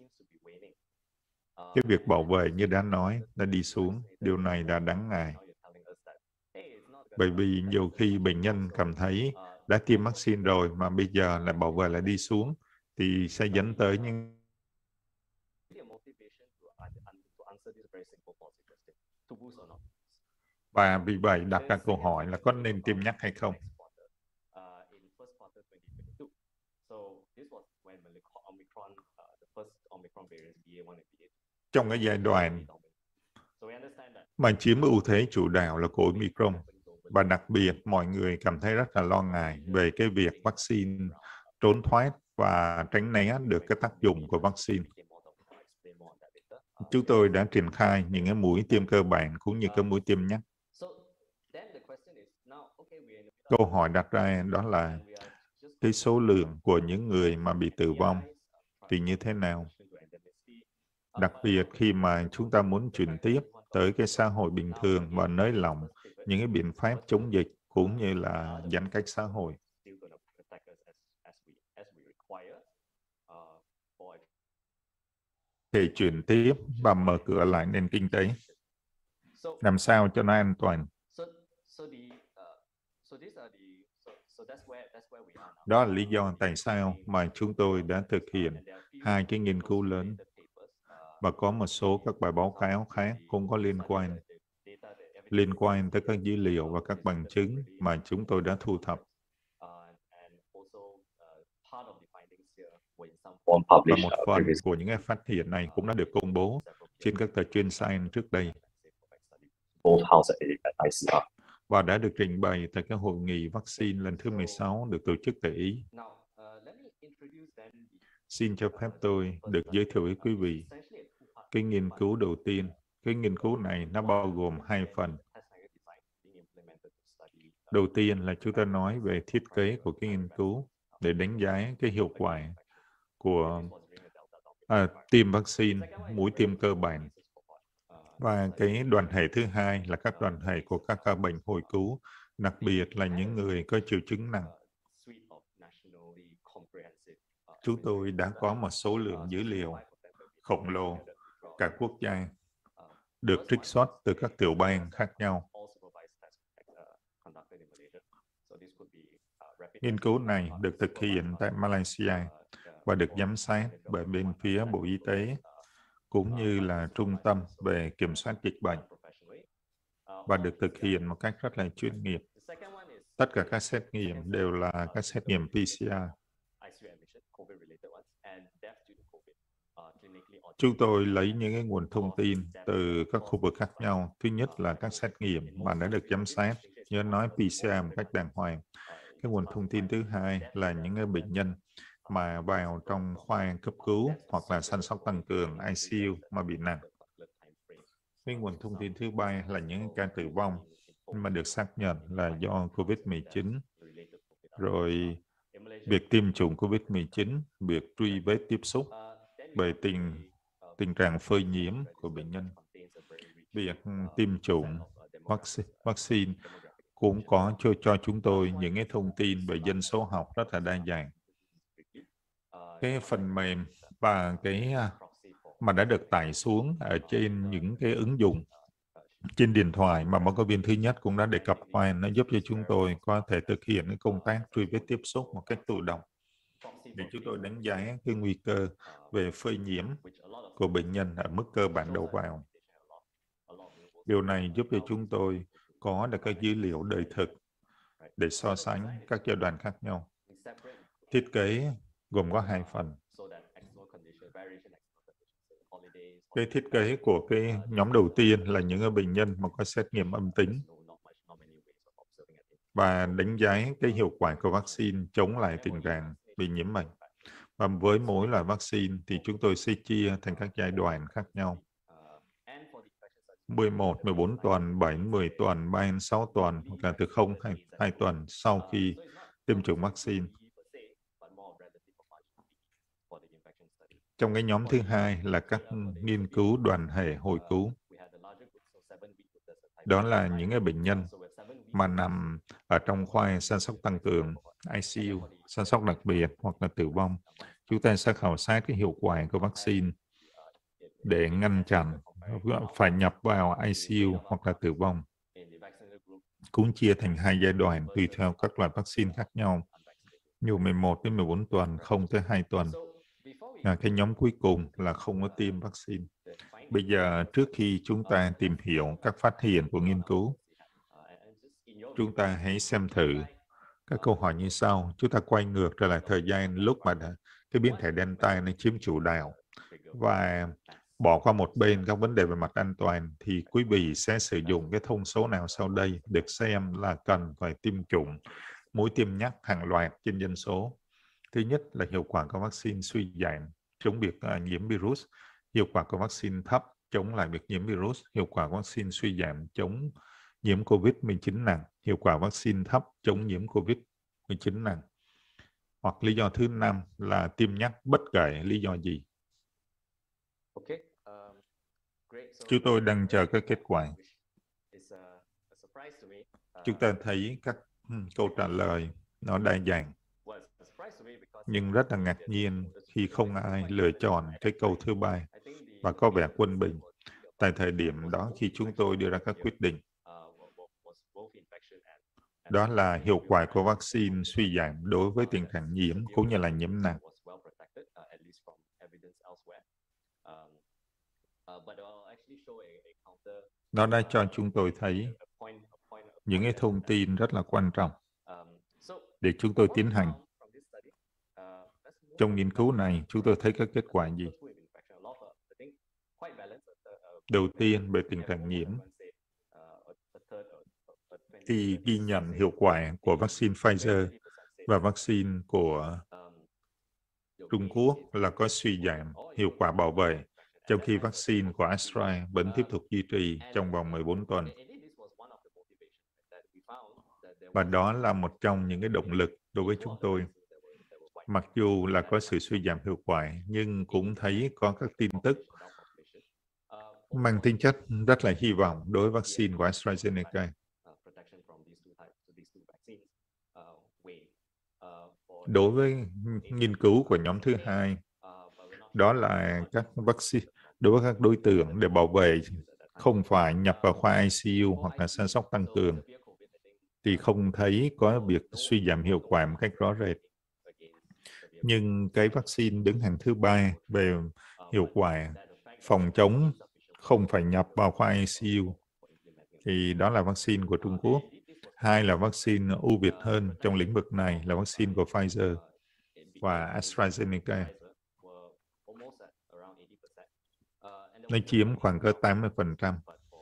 cái việc bảo vệ như đã nói đã đi xuống. Điều này đã đáng ngại. Bởi vì nhiều khi bệnh nhân cảm thấy đã tiêm vaccine rồi mà bây giờ là bảo vệ lại đi xuống thì sẽ dẫn tới những và vì vậy đặt ra câu hỏi là có nên tiêm nhắc hay không. Trong cái giai đoạn mà chiếm ưu thế chủ đạo là của Omicron, và đặc biệt mọi người cảm thấy rất là lo ngại về cái việc vaccine trốn thoát và tránh né được cái tác dụng của vaccine. Chúng tôi đã triển khai những cái mũi tiêm cơ bản cũng như cái mũi tiêm nhắc. Câu hỏi đặt ra đó là cái số lượng của những người mà bị tử vong thì như thế nào? Đặc biệt khi mà chúng ta muốn chuyển tiếp tới cái xã hội bình thường và nới lỏng những cái biện pháp chống dịch cũng như là giãn cách xã hội. Thì chuyển tiếp và mở cửa lại nền kinh tế. Làm sao cho nó an toàn? Đó là lý do tại sao mà chúng tôi đã thực hiện hai cái nghiên cứu lớn và có một số các bài báo cáo khác cũng có liên quan liên quan tới các dữ liệu và các bằng chứng mà chúng tôi đã thu thập. Và một phần của những cái phát hiện này cũng đã được công bố trên các tờ chuyên Science trước đây và đã được trình bày tại cái hội nghị vaccine lần thứ mười sáu được tổ chức tại Ý. Xin cho phép tôi được giới thiệu với quý vị cái nghiên cứu đầu tiên. Cái nghiên cứu này nó bao gồm hai phần. Đầu tiên là chúng ta nói về thiết kế của cái nghiên cứu để đánh giá cái hiệu quả của à, tiêm vaccine, mũi tiêm cơ bản. Và cái đoàn thể thứ hai là các đoàn thể của các ca bệnh hồi cứu, đặc biệt là những người có triệu chứng nặng. Chúng tôi đã có một số lượng dữ liệu khổng lồ cả quốc gia được trích xuất từ các tiểu bang khác nhau. Nghiên cứu này được thực hiện tại Malaysia và được giám sát bởi bên phía Bộ Y tế cũng như là Trung tâm về Kiểm soát Dịch bệnh và được thực hiện một cách rất là chuyên nghiệp. Tất cả các xét nghiệm đều là các xét nghiệm pê xê rờ. Chúng tôi lấy những cái nguồn thông tin từ các khu vực khác nhau. Thứ nhất là các xét nghiệm mà đã được giám sát, nhớ nói pê xê rờ một cách đàng hoàng. Cái nguồn thông tin thứ hai là những cái bệnh nhân mà vào trong khoa cấp cứu hoặc là chăm sóc tăng cường i xê u mà bị nặng. Cái nguồn thông tin thứ ba là những ca tử vong mà được xác nhận là do covid mười chín. Rồi việc tiêm chủng covid mười chín, việc truy vết tiếp xúc về tình tình trạng phơi nhiễm của bệnh nhân. Việc tiêm chủng vaccine, vaccine cũng có cho, cho chúng tôi những cái thông tin về dân số học rất là đa dạng. Cái phần mềm và cái mà đã được tải xuống ở trên những cái ứng dụng trên điện thoại mà báo cáo viên thứ nhất cũng đã đề cập qua, nó giúp cho chúng tôi có thể thực hiện cái công tác truy vết tiếp xúc một cách tự động để chúng tôi đánh giá cái nguy cơ về phơi nhiễm của bệnh nhân ở mức cơ bản đầu vào. Điều này giúp cho chúng tôi có được các dữ liệu đời thực để so sánh các giai đoạn khác nhau. Thiết kế gồm có hai phần. Cái thiết kế của cái nhóm đầu tiên là những bệnh nhân mà có xét nghiệm âm tính và đánh giá cái hiệu quả của vaccine chống lại tình trạng bị nhiễm bệnh. Và với mỗi loại vaccine thì chúng tôi sẽ chia thành các giai đoạn khác nhau. mười một, mười bốn tuần, bảy, mười tuần, ba đến sáu tuần, hoặc là từ không đến hai tuần sau khi tiêm chủng vaccine. Trong cái nhóm thứ hai là các nghiên cứu đoàn hệ hồi cứu. Đó là những cái bệnh nhân mà nằm ở trong khoa chăm sóc tăng cường, I C U, chăm sóc đặc biệt hoặc là tử vong. Chúng ta sẽ khảo sát cái hiệu quả của vaccine để ngăn chặn phải nhập vào I C U hoặc là tử vong. Cũng chia thành hai giai đoạn tùy theo các loại vaccine khác nhau. Như mười một đến mười bốn tuần, không tới hai tuần. À, cái nhóm cuối cùng là không có tiêm vaccine. Bây giờ, trước khi chúng ta tìm hiểu các phát hiện của nghiên cứu, chúng ta hãy xem thử các câu hỏi như sau. Chúng ta quay ngược trở lại thời gian lúc mà đã, cái biến thể Delta nó chiếm chủ đạo và bỏ qua một bên các vấn đề về mặt an toàn, thì quý vị sẽ sử dụng cái thông số nào sau đây được xem là cần phải tiêm chủng mũi tiêm nhắc hàng loạt trên dân số. Thứ nhất là hiệu quả của vaccine suy giảm chống việc uh, nhiễm virus, hiệu quả của vaccine thấp chống lại việc nhiễm virus, hiệu quả vaccine suy giảm chống nhiễm covid mười chín nặng, hiệu quả vaccine thấp chống nhiễm covid mười chín nặng. Hoặc lý do thứ năm là tiêm nhắc bất kể lý do gì. Chúng tôi đang chờ các kết quả. Chúng ta thấy các hmm, câu trả lời nó đa dạng. Nhưng rất là ngạc nhiên khi không ai lựa chọn cái câu thứ ba và có vẻ quân bình. Tại thời điểm đó khi chúng tôi đưa ra các quyết định, đó là hiệu quả của vaccine suy giảm đối với tình trạng nhiễm cũng như là nhiễm nặng. Nó đã cho chúng tôi thấy những cái thông tin rất là quan trọng để chúng tôi tiến hành. Trong nghiên cứu này, chúng tôi thấy các kết quả gì? Đầu tiên, về tình trạng nhiễm, thì ghi nhận hiệu quả của vaccine Pfizer và vaccine của Trung Quốc là có suy giảm hiệu quả bảo vệ, trong khi vaccine của Astra vẫn tiếp tục duy trì trong vòng mười bốn tuần. Và đó là một trong những cái động lực đối với chúng tôi. Mặc dù là có sự suy giảm hiệu quả, nhưng cũng thấy có các tin tức mang tính chất rất là hy vọng đối với vaccine của AstraZeneca. Đối với nghiên cứu của nhóm thứ hai, đó là các vaccine đối với các đối tượng để bảo vệ không phải nhập vào khoa I C U hoặc là chăm sóc tăng cường, thì không thấy có việc suy giảm hiệu quả một cách rõ rệt. Nhưng cái vaccine đứng hàng thứ ba về hiệu quả phòng chống không phải nhập vào khoa I C U, thì đó là vaccine của Trung Quốc. Hai là vaccine ưu việt hơn trong lĩnh vực này là vaccine của Pfizer và AstraZeneca. Nó chiếm khoảng cỡ tám mươi phần trăm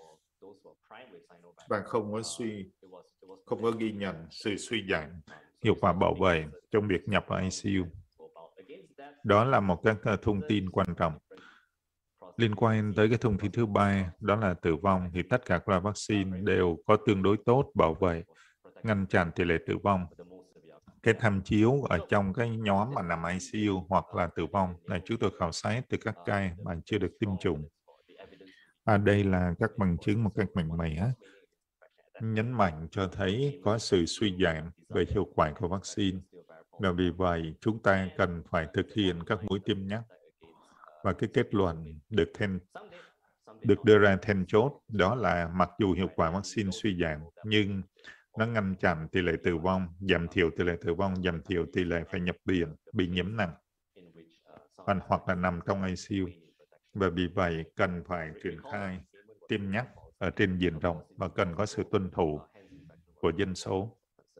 và không có suy không có ghi nhận sự suy giảm hiệu quả bảo vệ trong việc nhập vào I C U. Đó là một cái thông tin quan trọng. Liên quan tới cái thông tin thứ ba, đó là tử vong, thì tất cả các loại vaccine đều có tương đối tốt bảo vệ, ngăn chặn tỷ lệ tử vong. Cái tham chiếu ở trong cái nhóm mà nằm I C U hoặc là tử vong là chúng tôi khảo sát từ các ca mà chưa được tiêm chủng. À, đây là các bằng chứng một cách mạnh mẽ, nhấn mạnh cho thấy có sự suy giảm về hiệu quả của vaccine. Và vì vậy, chúng ta cần phải thực hiện các mũi tiêm nhắc. Và cái kết luận được thêm được đưa ra then chốt, đó là mặc dù hiệu quả vaccine suy giảm, nhưng nó ngăn chặn tỷ lệ tử vong, giảm thiểu tỷ lệ tử vong, giảm thiểu tỷ lệ phải nhập viện, bị nhiễm nặng, hoặc, hoặc là nằm trong i xê u. Và vì vậy, cần phải triển khai tiêm nhắc ở trên diện rộng và cần có sự tuân thủ của dân số.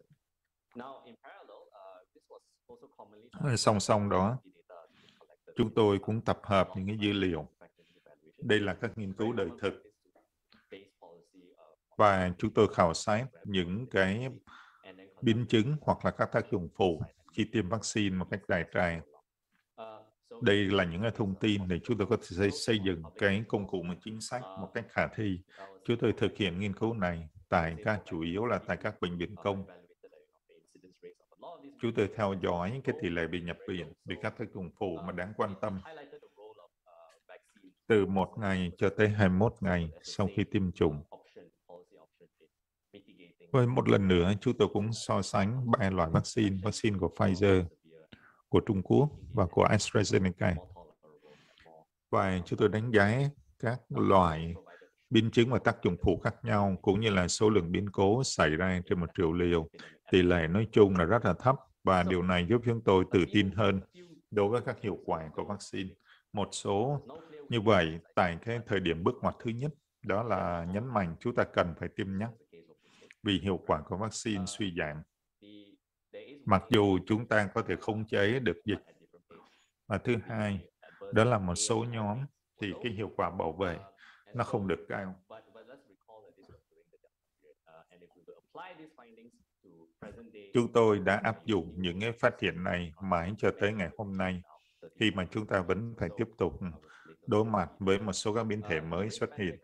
Song song đó, chúng tôi cũng tập hợp những cái dữ liệu. Đây là các nghiên cứu đời thực. Và chúng tôi khảo sát những cái biến chứng hoặc là các tác dụng phụ khi tiêm vaccine một cách đại trà. Đây là những cái thông tin để chúng tôi có thể xây dựng cái công cụ mà chính sách một cách khả thi. Chúng tôi thực hiện nghiên cứu này tại các chủ yếu là tại các bệnh viện công. Chúng tôi theo dõi cái tỷ lệ bị nhập viện vì các tác dụng phụ mà đáng quan tâm từ một ngày cho tới hai mươi mốt ngày sau khi tiêm chủng. Với một lần nữa, chúng tôi cũng so sánh ba loại vaccine, vaccine của Pfizer, của Trung Quốc và của AstraZeneca. Và chúng tôi đánh giá các loại biến chứng và tác dụng phụ khác nhau, cũng như là số lượng biến cố xảy ra trên một triệu liều. Tỷ lệ nói chung là rất là thấp, và điều này giúp chúng tôi tự tin hơn đối với các hiệu quả của vaccine. Một số như vậy, tại cái thời điểm bước ngoặt thứ nhất, đó là nhấn mạnh chúng ta cần phải tiêm nhắc vì hiệu quả của vaccine suy giảm. Mặc dù chúng ta có thể khống chế được dịch. Và thứ hai, đó là một số nhóm thì cái hiệu quả bảo vệ nó không được cao. Chúng tôi đã áp dụng những cái phát hiện này mãi cho tới ngày hôm nay, khi mà chúng ta vẫn phải tiếp tục đối mặt với một số các biến thể mới xuất hiện.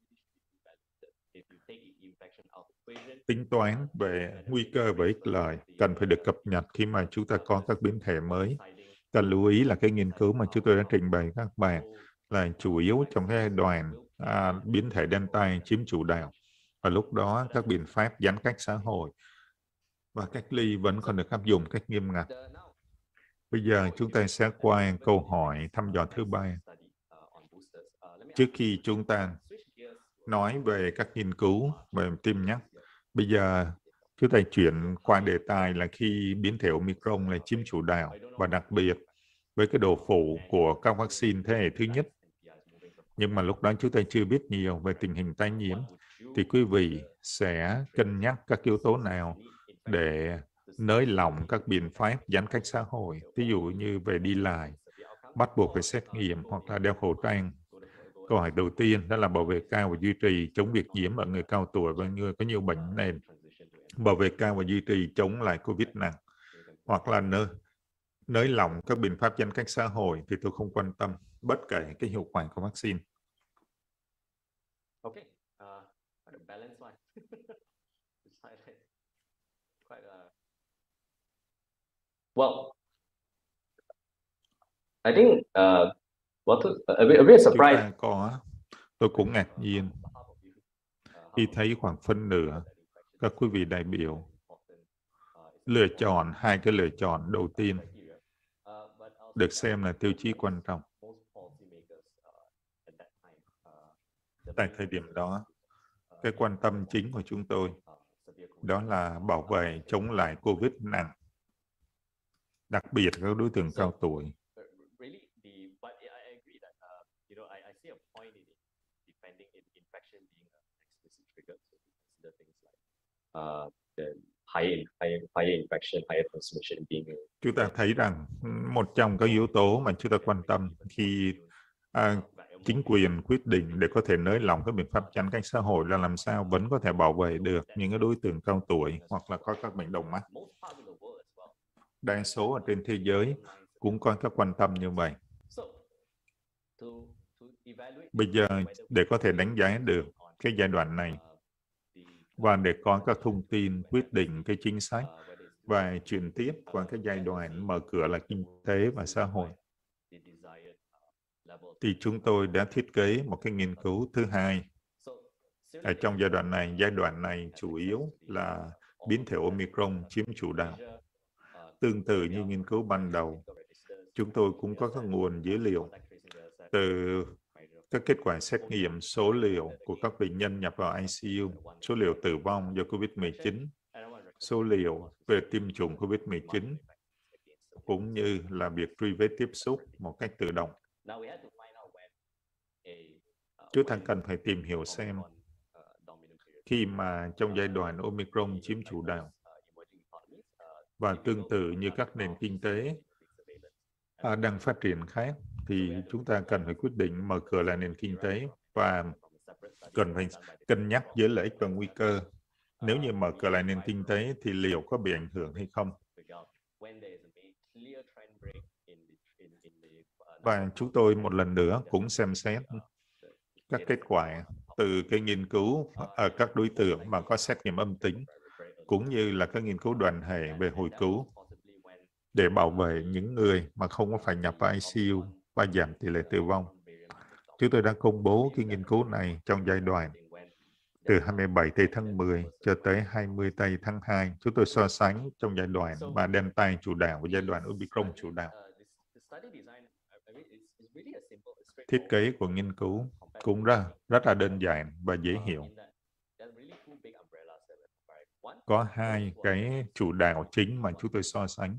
Tính toán về nguy cơ và ích lợi cần phải được cập nhật khi mà chúng ta có các biến thể mới. Cần lưu ý là cái nghiên cứu mà chúng tôi đã trình bày các bạn là chủ yếu trong cái đoạn à, biến thể Delta chiếm chủ đạo. Và lúc đó các biện pháp giãn cách xã hội và cách ly vẫn còn được áp dụng cách nghiêm ngặt. Bây giờ chúng ta sẽ qua câu hỏi thăm dò thứ ba. Trước khi chúng ta nói về các nghiên cứu về tiêm nhắc, bây giờ chúng ta chuyển qua đề tài là khi biến thể Omicron là chiếm chủ đạo, và đặc biệt với cái độ phủ của các vaccine thế hệ thứ nhất. Nhưng mà lúc đó chúng ta chưa biết nhiều về tình hình tái nhiễm, thì quý vị sẽ cân nhắc các yếu tố nào để nới lỏng các biện pháp giãn cách xã hội, ví dụ như về đi lại, bắt buộc phải xét nghiệm hoặc là đeo khẩu trang. Câu hỏi đầu tiên đó là bảo vệ cao và duy trì chống việc nhiễm ở người cao tuổi và người có nhiều bệnh nền. Bảo vệ cao và duy trì chống lại Covid nặng, hoặc là nới, nới lỏng các biện pháp giãn cách xã hội thì tôi không quan tâm, bất kể cái hiệu quả của vaccine. Okay, uh, quite a balanced one. Quite a... Well, I think uh, what to, a, bit, a bit surprised. Chúng ta có, tôi cũng ngạc nhiên khi thấy khoảng phân nửa các quý vị đại biểu lựa chọn hai cái lựa chọn đầu tiên được xem là tiêu chí quan trọng. Tại thời điểm đó, cái quan tâm chính của chúng tôi đó là bảo vệ chống lại Covid nặng, đặc biệt các đối tượng cao tuổi. Chúng ta thấy rằng một trong các yếu tố mà chúng ta quan tâm khi à, chính quyền quyết định để có thể nới lỏng các biện pháp giãn cách xã hội là làm sao vẫn có thể bảo vệ được những cái đối tượng cao tuổi hoặc là có các bệnh đồng mắc. Đa số ở trên thế giới cũng có các quan tâm như vậy. Bây giờ, để có thể đánh giá được cái giai đoạn này và để có các thông tin quyết định cái chính sách và chuyển tiếp qua cái giai đoạn mở cửa là kinh tế và xã hội, thì chúng tôi đã thiết kế một cái nghiên cứu thứ hai. Ở trong giai đoạn này, giai đoạn này chủ yếu là biến thể Omicron chiếm chủ đạo. Tương tự như nghiên cứu ban đầu, chúng tôi cũng có các nguồn dữ liệu từ các kết quả xét nghiệm, số liệu của các bệnh nhân nhập vào i xê u, số liệu tử vong do covid mười chín, số liệu về tiêm chủng covid mười chín, cũng như là việc truy vết tiếp xúc một cách tự động. Chúng ta cần phải tìm hiểu xem khi mà trong giai đoạn Omicron chiếm chủ đạo và tương tự như các nền kinh tế à, đang phát triển khác, thì chúng ta cần phải quyết định mở cửa lại nền kinh tế và cần phải cân nhắc giữa lợi ích và nguy cơ. Nếu như mở cửa lại nền kinh tế thì liệu có bị ảnh hưởng hay không? Và chúng tôi một lần nữa cũng xem xét các kết quả từ cái nghiên cứu ở các đối tượng mà có xét nghiệm âm tính, cũng như là các nghiên cứu đoàn hệ về hồi cứu để bảo vệ những người mà không có phải nhập vào i xê u và giảm tỷ lệ tử vong. Chúng tôi đã công bố cái nghiên cứu này trong giai đoạn từ hai mươi bảy tây tháng mười cho tới hai mươi tây tháng hai. Chúng tôi so sánh trong giai đoạn mà Delta chủ đạo và giai đoạn Omicron chủ đạo. Thiết kế của nghiên cứu cũng rất, rất là đơn giản và dễ hiểu. Có hai cái chủ đạo chính mà chúng tôi so sánh.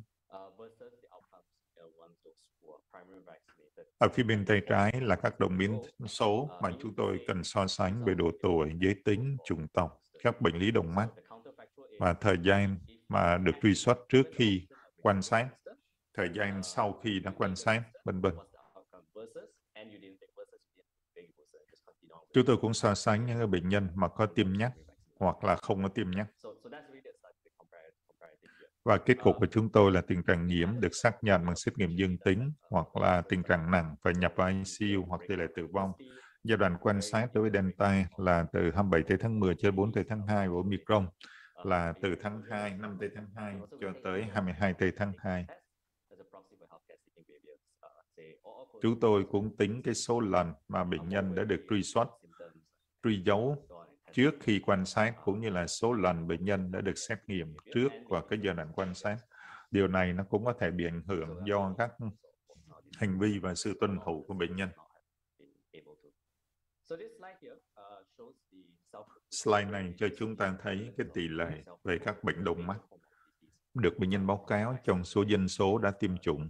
Ở phía bên tay trái là các đồng biến số mà chúng tôi cần so sánh về độ tuổi, giới tính, chủng tộc, các bệnh lý đồng mắt và thời gian mà được truy xuất trước khi quan sát, thời gian sau khi đã quan sát, vân vân. Chúng tôi cũng so sánh những bệnh nhân mà có tiêm nhắc hoặc là không có tiêm nhắc. Và kết cục của chúng tôi là tình trạng nhiễm được xác nhận bằng xét nghiệm dương tính hoặc là tình trạng nặng phải nhập vào i xê u hoặc tỷ lệ tử vong. Giai đoạn quan sát đối với Delta là từ hai mươi bảy tây tháng mười cho bốn tây tháng hai, và Omicron là từ tháng hai, năm tây tháng hai cho tới hai mươi hai tây tháng hai. Chúng tôi cũng tính cái số lần mà bệnh nhân đã được truy xuất, truy dấu trước khi quan sát, cũng như là số lần bệnh nhân đã được xét nghiệm trước và cái giai đoạn quan sát. Điều này nó cũng có thể bị ảnh hưởng do các hành vi và sự tuân thủ của bệnh nhân. Slide này cho chúng ta thấy cái tỷ lệ về các bệnh đồng mắt được bệnh nhân báo cáo trong số dân số đã tiêm chủng.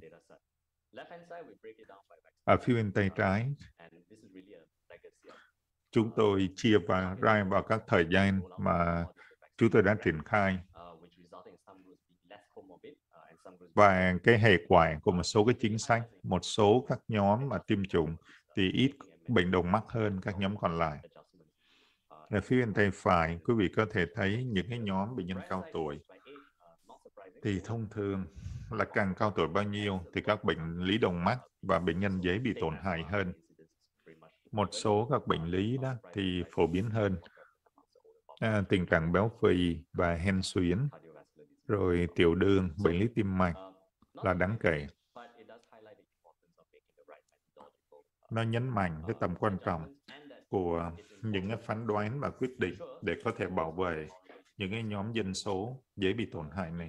Ở phía bên tay trái, chúng tôi chia vào, ra vào các thời gian mà chúng tôi đã triển khai và cái hệ quả của một số cái chính sách. Một số các nhóm mà tiêm chủng thì ít bệnh đồng mắt hơn các nhóm còn lại. Ở phía bên tay phải, quý vị có thể thấy những cái nhóm bệnh nhân cao tuổi. Thì thông thường là càng cao tuổi bao nhiêu thì các bệnh lý đồng mắt và bệnh nhân dễ bị tổn hại hơn. Một số các bệnh lý đó thì phổ biến hơn. À, tình trạng béo phì và hen suyễn, rồi tiểu đường, bệnh lý tim mạch là đáng kể. Nó nhấn mạnh cái tầm quan trọng của những cái phán đoán và quyết định để có thể bảo vệ những cái nhóm dân số dễ bị tổn hại này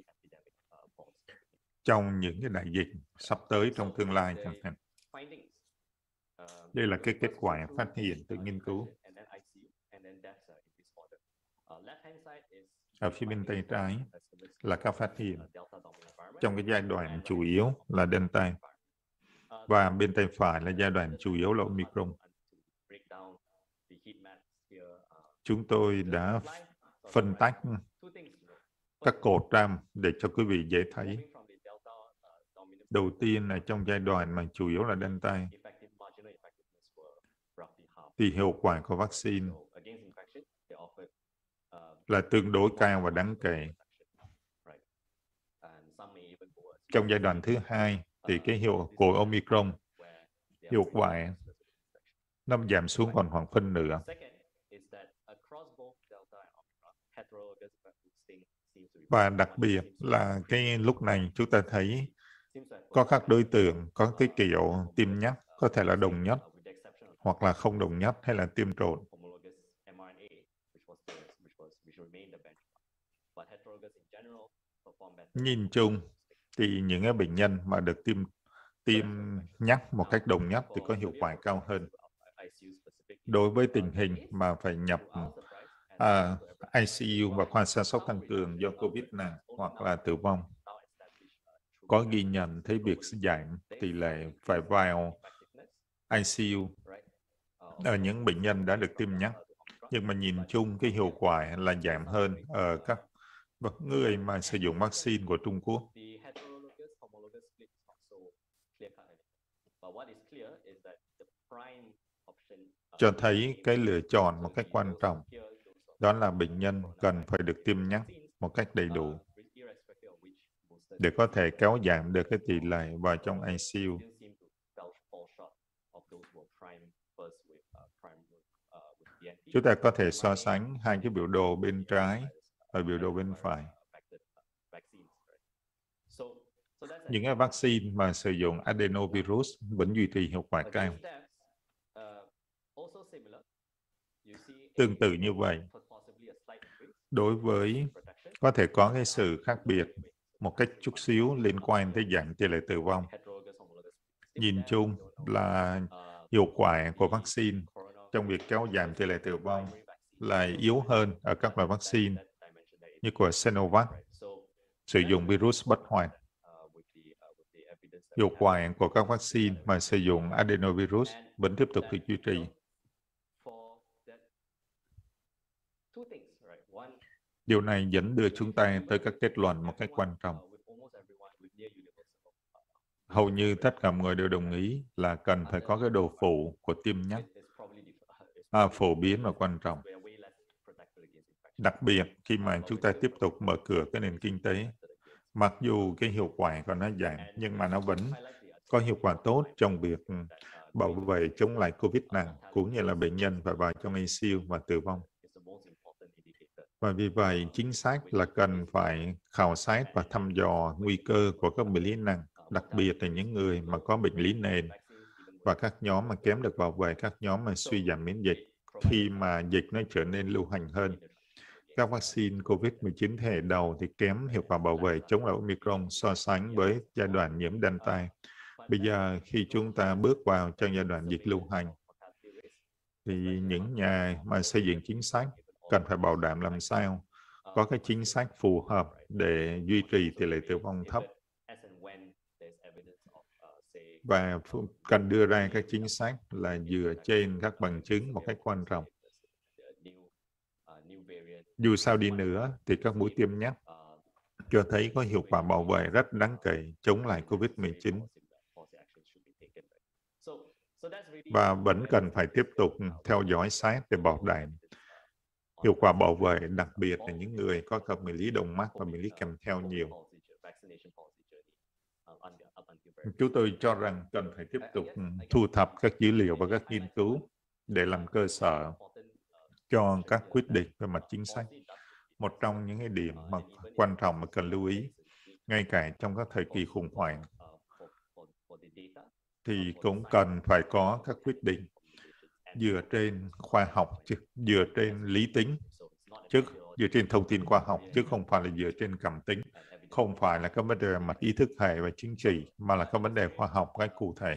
trong những cái đại dịch sắp tới trong tương lai chẳng hạn. Đây là cái kết quả phát hiện từ nghiên cứu. Ở phía bên tay trái là các phát hiện trong cái giai đoạn chủ yếu là Delta, và bên tay phải là giai đoạn chủ yếu là Omicron. Chúng tôi đã phân tách các cột ra để cho quý vị dễ thấy. Đầu tiên là trong giai đoạn mà chủ yếu là Delta, thì hiệu quả của vaccine là tương đối cao và đáng kể. Trong giai đoạn thứ hai thì cái hiệu của Omicron, hiệu quả nó giảm xuống còn khoảng phân nửa. Và đặc biệt là cái lúc này chúng ta thấy có các đối tượng có cái kiểu tiêm nhắc, có thể là đồng nhất, hoặc là không đồng nhất, hay là tiêm trộn. Nhìn chung thì những cái bệnh nhân mà được tiêm tiêm nhắc một cách đồng nhất thì có hiệu quả cao hơn. đối với tình hình mà phải nhập à, i xê u và khoa chăm sóc tăng cường do COVID nặng hoặc là tử vong. Có ghi nhận thấy việc giảm tỷ lệ phải vào i xê u ở những bệnh nhân đã được tiêm nhắc. Nhưng mà nhìn chung cái hiệu quả là giảm hơn ở các người mà sử dụng vaccine của Trung Quốc. Cho thấy cái lựa chọn một cách quan trọng, đó là bệnh nhân cần phải được tiêm nhắc một cách đầy đủ để có thể kéo giảm được cái tỷ lệ vào trong i xê u. Chúng ta có thể so sánh hai cái biểu đồ bên trái và biểu đồ bên phải. Những cái vaccine mà sử dụng adenovirus vẫn duy trì hiệu quả cao. Tương tự như vậy, đối với có thể có cái sự khác biệt một cách chút xíu liên quan tới giảm tỷ lệ tử vong. Nhìn chung là hiệu quả của vaccine trong việc kéo giảm tỷ lệ tử vong là yếu hơn ở các loại vaccine như của Sinovac, sử dụng virus bất hoạt. Hiệu quả của các vaccine mà sử dụng adenovirus vẫn tiếp tục được duy trì. Điều này dẫn đưa chúng ta tới các kết luận một cách quan trọng. Hầu như tất cả mọi người đều đồng ý là cần phải có cái độ phủ của tiêm nhắc, à, phổ biến và quan trọng. Đặc biệt khi mà chúng ta tiếp tục mở cửa cái nền kinh tế, mặc dù cái hiệu quả của nó giảm, nhưng mà nó vẫn có hiệu quả tốt trong việc bảo vệ chống lại COVID nặng, cũng như là bệnh nhân phải vào trong i xê u và tử vong. Và vì vậy, chính sách là cần phải khảo sát và thăm dò nguy cơ của các bệnh lý nặng, đặc biệt là những người mà có bệnh lý nền và các nhóm mà kém được bảo vệ, các nhóm mà suy giảm miễn dịch khi mà dịch nó trở nên lưu hành hơn. Các vaccine COVID mười chín thế hệ đầu thì kém hiệu quả bảo vệ chống lại Omicron so sánh với giai đoạn nhiễm Delta. Bây giờ khi chúng ta bước vào trong giai đoạn dịch lưu hành, thì những nhà mà xây dựng chính sách cần phải bảo đảm làm sao có cái chính sách phù hợp để duy trì tỷ lệ tử vong thấp. Và cần đưa ra các chính sách là dựa trên các bằng chứng một cách quan trọng. Dù sao đi nữa thì các mũi tiêm nhắc cho thấy có hiệu quả bảo vệ rất đáng kể chống lại COVID mười chín. Và vẫn cần phải tiếp tục theo dõi sát để bảo đảm hiệu quả bảo vệ, đặc biệt là những người có các bệnh lý đồng mắc và bệnh lý kèm theo nhiều. Chúng tôi cho rằng cần phải tiếp tục thu thập các dữ liệu và các nghiên cứu để làm cơ sở cho các quyết định về mặt chính sách. Một trong những cái điểm mà quan trọng mà cần lưu ý, ngay cả trong các thời kỳ khủng hoảng, thì cũng cần phải có các quyết định dựa trên khoa học, dựa trên lý tính, chứ dựa trên thông tin khoa học, chứ không phải là dựa trên cảm tính, không phải là các vấn đề mặt ý thức hệ và chính trị, mà là các vấn đề khoa học cách cụ thể.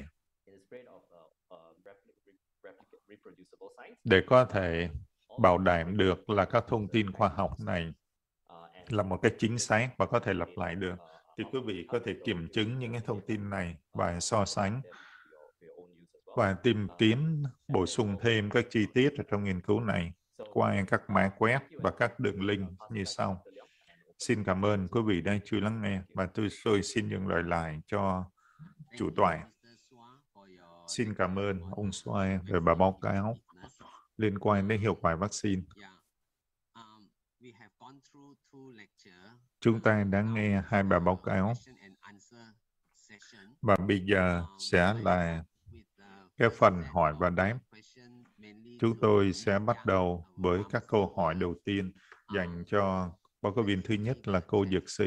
Để có thể bảo đảm được là các thông tin khoa học này là một cách chính xác và có thể lặp lại được, thì quý vị có thể kiểm chứng những cái thông tin này và so sánh và tìm kiếm bổ sung thêm các chi tiết ở trong nghiên cứu này qua các mã web và các đường link như sau. Xin cảm ơn quý vị đã chú ý lắng nghe và tôi, tôi xin dừng lời lại cho chủ tọa. Xin cảm ơn ông Xoay về bài báo cáo liên quan đến hiệu quả vaccine. Chúng ta đã nghe hai bài báo cáo và bây giờ sẽ là cái phần hỏi và đáp. Chúng tôi sẽ bắt đầu với các câu hỏi đầu tiên dành cho báo cáo viên thứ nhất là cô dược sĩ.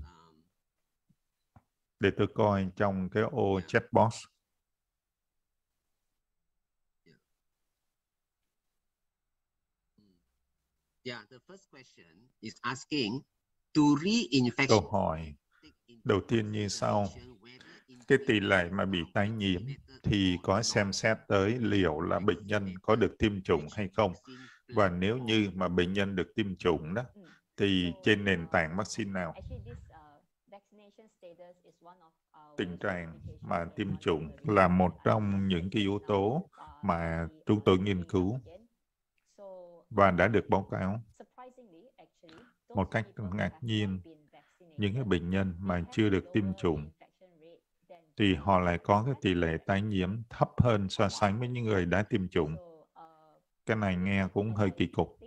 Để tôi coi trong cái ô chat box. Câu hỏi đầu tiên như sau. cái tỷ lệ mà bị tái nhiễm thì có xem xét tới liệu là bệnh nhân có được tiêm chủng hay không. Và nếu như mà bệnh nhân được tiêm chủng đó, thì trên nền tảng vaccine nào? Tình trạng mà tiêm chủng là một trong những cái yếu tố mà chúng tôi nghiên cứu và đã được báo cáo. Một cách ngạc nhiên, những cái bệnh nhân mà chưa được tiêm chủng thì họ lại có cái tỷ lệ tái nhiễm thấp hơn so sánh với những người đã tiêm chủng. Cái này nghe cũng hơi kỳ cục.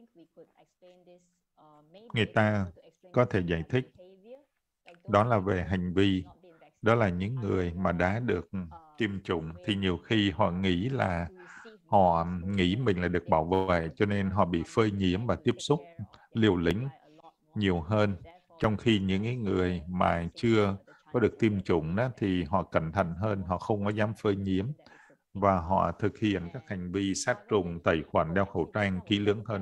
Người ta có thể giải thích đó là về hành vi. Đó là những người mà đã được tiêm chủng thì nhiều khi họ nghĩ là họ nghĩ mình là được bảo vệ, cho nên họ bị phơi nhiễm và tiếp xúc liều lĩnh nhiều hơn. Trong khi những người mà chưa có được tiêm chủng đó, thì họ cẩn thận hơn, họ không có dám phơi nhiễm và họ thực hiện các hành vi sát trùng, tẩy khuẩn, đeo khẩu trang kỹ lưỡng hơn.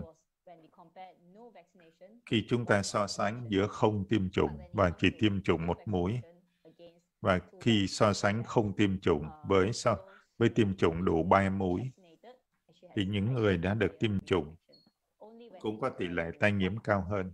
Khi chúng ta so sánh giữa không tiêm chủng và chỉ tiêm chủng một mũi, và khi so sánh không tiêm chủng với so với tiêm chủng đủ ba mũi, thì những người đã được tiêm chủng cũng có tỷ lệ tái nhiễm cao hơn.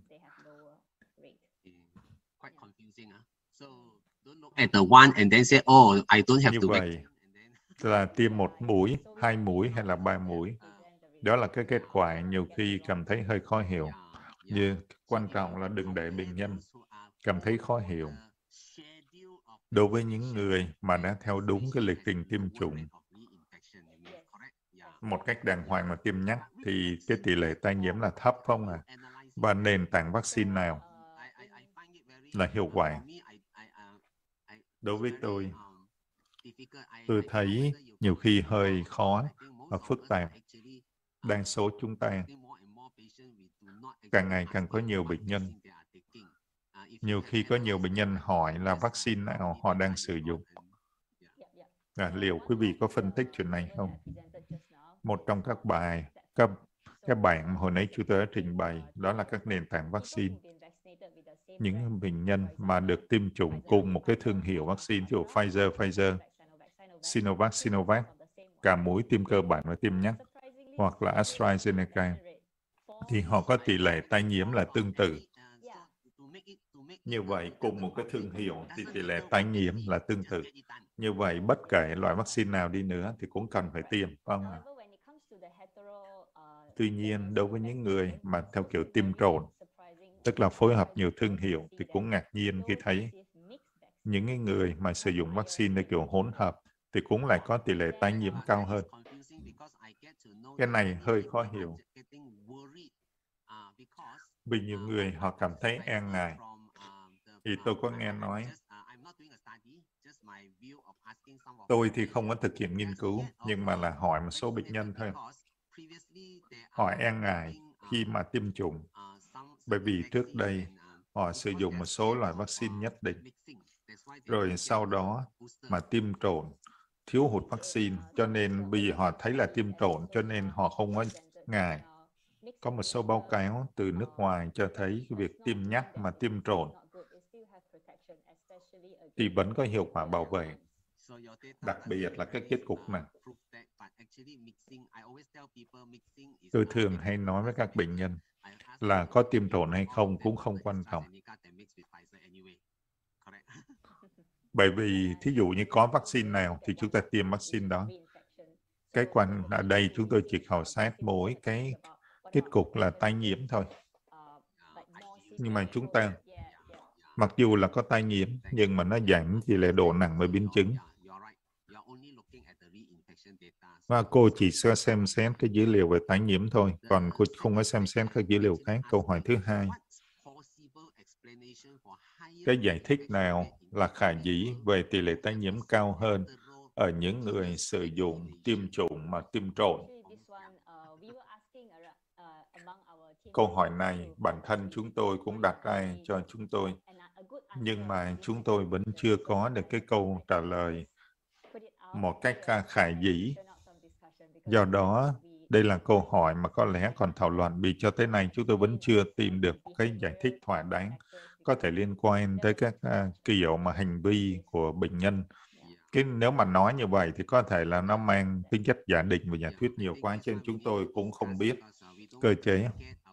Như vậy là tiêm một mũi, hai mũi hay là ba mũi. Đó là cái kết quả nhiều khi cảm thấy hơi khó hiểu. Nhưng quan trọng là đừng để bệnh nhân cảm thấy khó hiểu. Đối với những người mà đã theo đúng cái lịch trình tiêm chủng một cách đàng hoàng mà tiêm nhắc thì cái tỷ lệ tái nhiễm là thấp không à? Và nền tảng vaccine nào là hiệu quả? Đối với tôi, tôi thấy nhiều khi hơi khó và phức tạp. Đa số chúng ta càng ngày càng có nhiều bệnh nhân. Nhiều khi có nhiều bệnh nhân hỏi là vaccine nào họ đang sử dụng. À, liệu quý vị có phân tích chuyện này không? Một trong các bài, các, các bạn hồi nãy chúng tôi đã trình bày, đó là các nền tảng vaccine. Những bệnh nhân mà được tiêm chủng cùng một cái thương hiệu vaccine, ví dụ Pfizer, Pfizer, Sinovac, Sinovac, cả mũi tiêm cơ bản và tiêm nhắc, hoặc là AstraZeneca, thì họ có tỷ lệ tái nhiễm là tương tự. Như vậy, cùng một cái thương hiệu thì tỷ lệ tái nhiễm là tương tự. Như vậy, bất kể loại vaccine nào đi nữa thì cũng cần phải tiêm, phải không ạ? Tuy nhiên, đối với những người mà theo kiểu tiêm trộn, tức là phối hợp nhiều thương hiệu, thì cũng ngạc nhiên khi thấy những người mà sử dụng vaccine theo kiểu hỗn hợp thì cũng lại có tỷ lệ tái nhiễm cao hơn. Cái này hơi khó hiểu. Vì nhiều người họ cảm thấy e ngại. Thì tôi có nghe nói, tôi thì không có thực hiện nghiên cứu, nhưng mà là hỏi một số bệnh nhân thôi. Họ e ngại khi mà tiêm chủng, bởi vì trước đây họ sử dụng một số loại vaccine nhất định, rồi sau đó mà tiêm trộn, thiếu hụt vaccine, cho nên vì họ thấy là tiêm trộn, cho nên họ không có ngại. Có một số báo cáo từ nước ngoài cho thấy việc tiêm nhắc mà tiêm trộn thì vẫn có hiệu quả bảo vệ. Đặc biệt là cái kết cục này. Tôi thường hay nói với các bệnh nhân là có tiêm trộn hay không cũng không quan trọng. Bởi vì thí dụ như có vaccine nào thì chúng ta tiêm vaccine đó. Cái quan ở đây chúng tôi chỉ khảo sát mỗi cái kết cục là tái nhiễm thôi. Nhưng mà chúng ta, mặc dù là có tái nhiễm, nhưng mà nó giảm tỷ lệ độ nặng và biến chứng. Và cô chỉ sẽ xem xét cái dữ liệu về tái nhiễm thôi, còn cô không có xem xét các dữ liệu khác. Câu hỏi thứ hai, cái giải thích nào là khả dĩ về tỷ lệ tái nhiễm cao hơn ở những người sử dụng tiêm chủng mà tiêm trộn? Câu hỏi này bản thân chúng tôi cũng đặt ra cho chúng tôi, nhưng mà chúng tôi vẫn chưa có được cái câu trả lời một cách khả dĩ. Do đó, đây là câu hỏi mà có lẽ còn thảo luận, vì cho tới nay chúng tôi vẫn chưa tìm được cái giải thích thỏa đáng có thể liên quan tới các uh, kiểu mà hành vi của bệnh nhân cái nếu mà nói như vậy thì có thể là nó mang tính chất giả định và giả thuyết nhiều quá, cho nên chúng tôi cũng không biết cơ chế.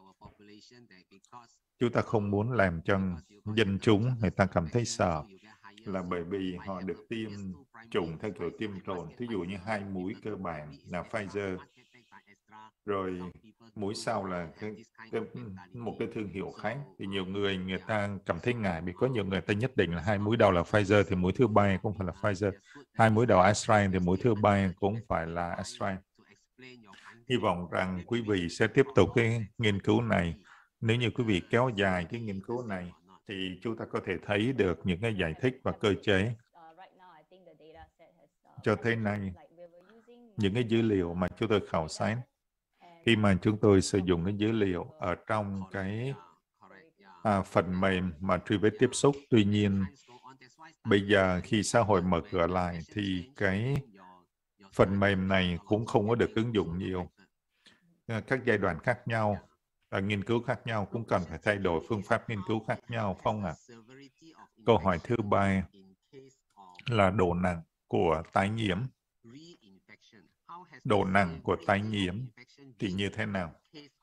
Chúng ta không muốn làm cho dân chúng người ta cảm thấy sợ, là bởi vì họ được tiêm chủng theo kiểu tiêm rồn. Thí dụ như hai mũi cơ bản là Pfizer, rồi mũi sau là cái, cái, một cái thương hiệu khác, thì nhiều người người ta cảm thấy ngại, vì có nhiều người ta nhất định là hai mũi đầu là Pfizer thì mũi thứ ba cũng phải là Pfizer, hai mũi đầu Astra thì mũi thứ ba cũng phải là Astra. Hy vọng rằng quý vị sẽ tiếp tục cái nghiên cứu này. Nếu như quý vị kéo dài cái nghiên cứu này thì chúng ta có thể thấy được những cái giải thích và cơ chế. Cho tới nay, những cái dữ liệu mà chúng tôi khảo sát, khi mà chúng tôi sử dụng cái dữ liệu ở trong cái à, phần mềm mà truy vết tiếp xúc, tuy nhiên bây giờ khi xã hội mở cửa lại thì cái phần mềm này cũng không có được ứng dụng nhiều. Các giai đoạn khác nhau, à, nghiên cứu khác nhau cũng cần phải thay đổi phương pháp nghiên cứu khác nhau, không ạ? À? Câu hỏi thứ ba là độ nặng của tái nhiễm. Độ nặng của tái nhiễm thì như thế nào?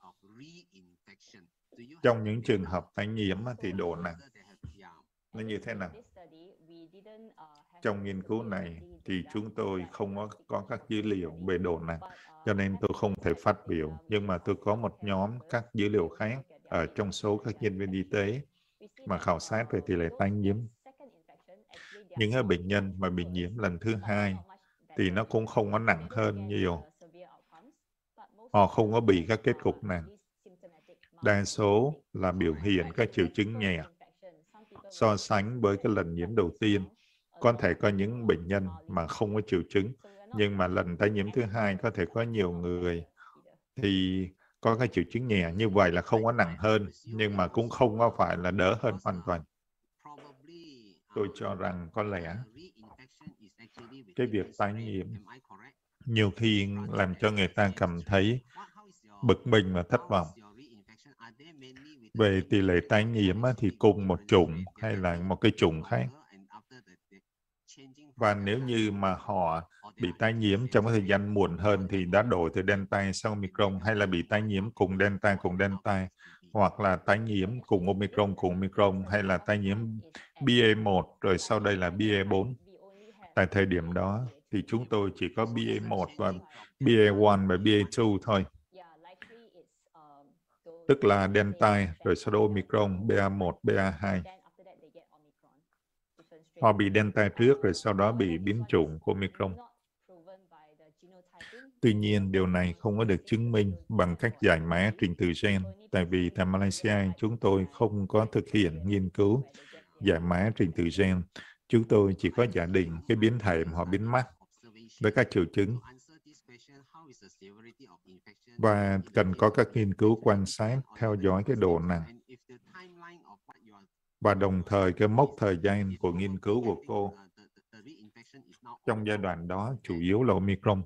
Trong những trường hợp tái nhiễm thì độ nặng nó như thế nào? Trong nghiên cứu này thì chúng tôi không có, có các dữ liệu về độ nặng, cho nên tôi không thể phát biểu. Nhưng mà tôi có một nhóm các dữ liệu khác ở trong số các nhân viên y tế mà khảo sát về tỷ lệ tái nhiễm. Những bệnh nhân mà bị nhiễm lần thứ hai thì nó cũng không có nặng hơn nhiều. Họ không có bị các kết cục nặng. Đa số là biểu hiện các triệu chứng nhẹ. So sánh với cái lần nhiễm đầu tiên, có thể có những bệnh nhân mà không có triệu chứng, nhưng mà lần tái nhiễm thứ hai có thể có nhiều người thì có cái triệu chứng nhẹ, như vậy là không có nặng hơn, nhưng mà cũng không có phải là đỡ hơn hoàn toàn. Tôi cho rằng có lẽ cái việc tái nhiễm nhiều khi làm cho người ta cảm thấy bực mình và thất vọng. Về tỷ lệ tái nhiễm thì cùng một chủng hay là một cái chủng khác. Và nếu như mà họ bị tái nhiễm trong cái thời gian muộn hơn thì đã đổi từ Delta sang Omicron, hay là bị tái nhiễm cùng Delta cùng Delta, hoặc là tái nhiễm cùng Omicron cùng Omicron, hay là tái nhiễm B A một rồi sau đây là B A bốn. Tại thời điểm đó thì chúng tôi chỉ có B A một và B A một và B A hai thôi. Tức là Delta rồi sau đó Omicron, B A một, B A hai. Họ bị Delta trước rồi sau đó bị biến chủng của Omicron. Tuy nhiên, điều này không có được chứng minh bằng cách giải mã trình tự gen, tại vì tại Malaysia chúng tôi không có thực hiện nghiên cứu giải mã trình tự gen. Chúng tôi chỉ có giả định cái biến thể mà họ biến mắc với các triệu chứng. Và cần có các nghiên cứu quan sát, theo dõi cái độ nặng. Và đồng thời cái mốc thời gian của nghiên cứu của cô trong giai đoạn đó chủ yếu là Omicron.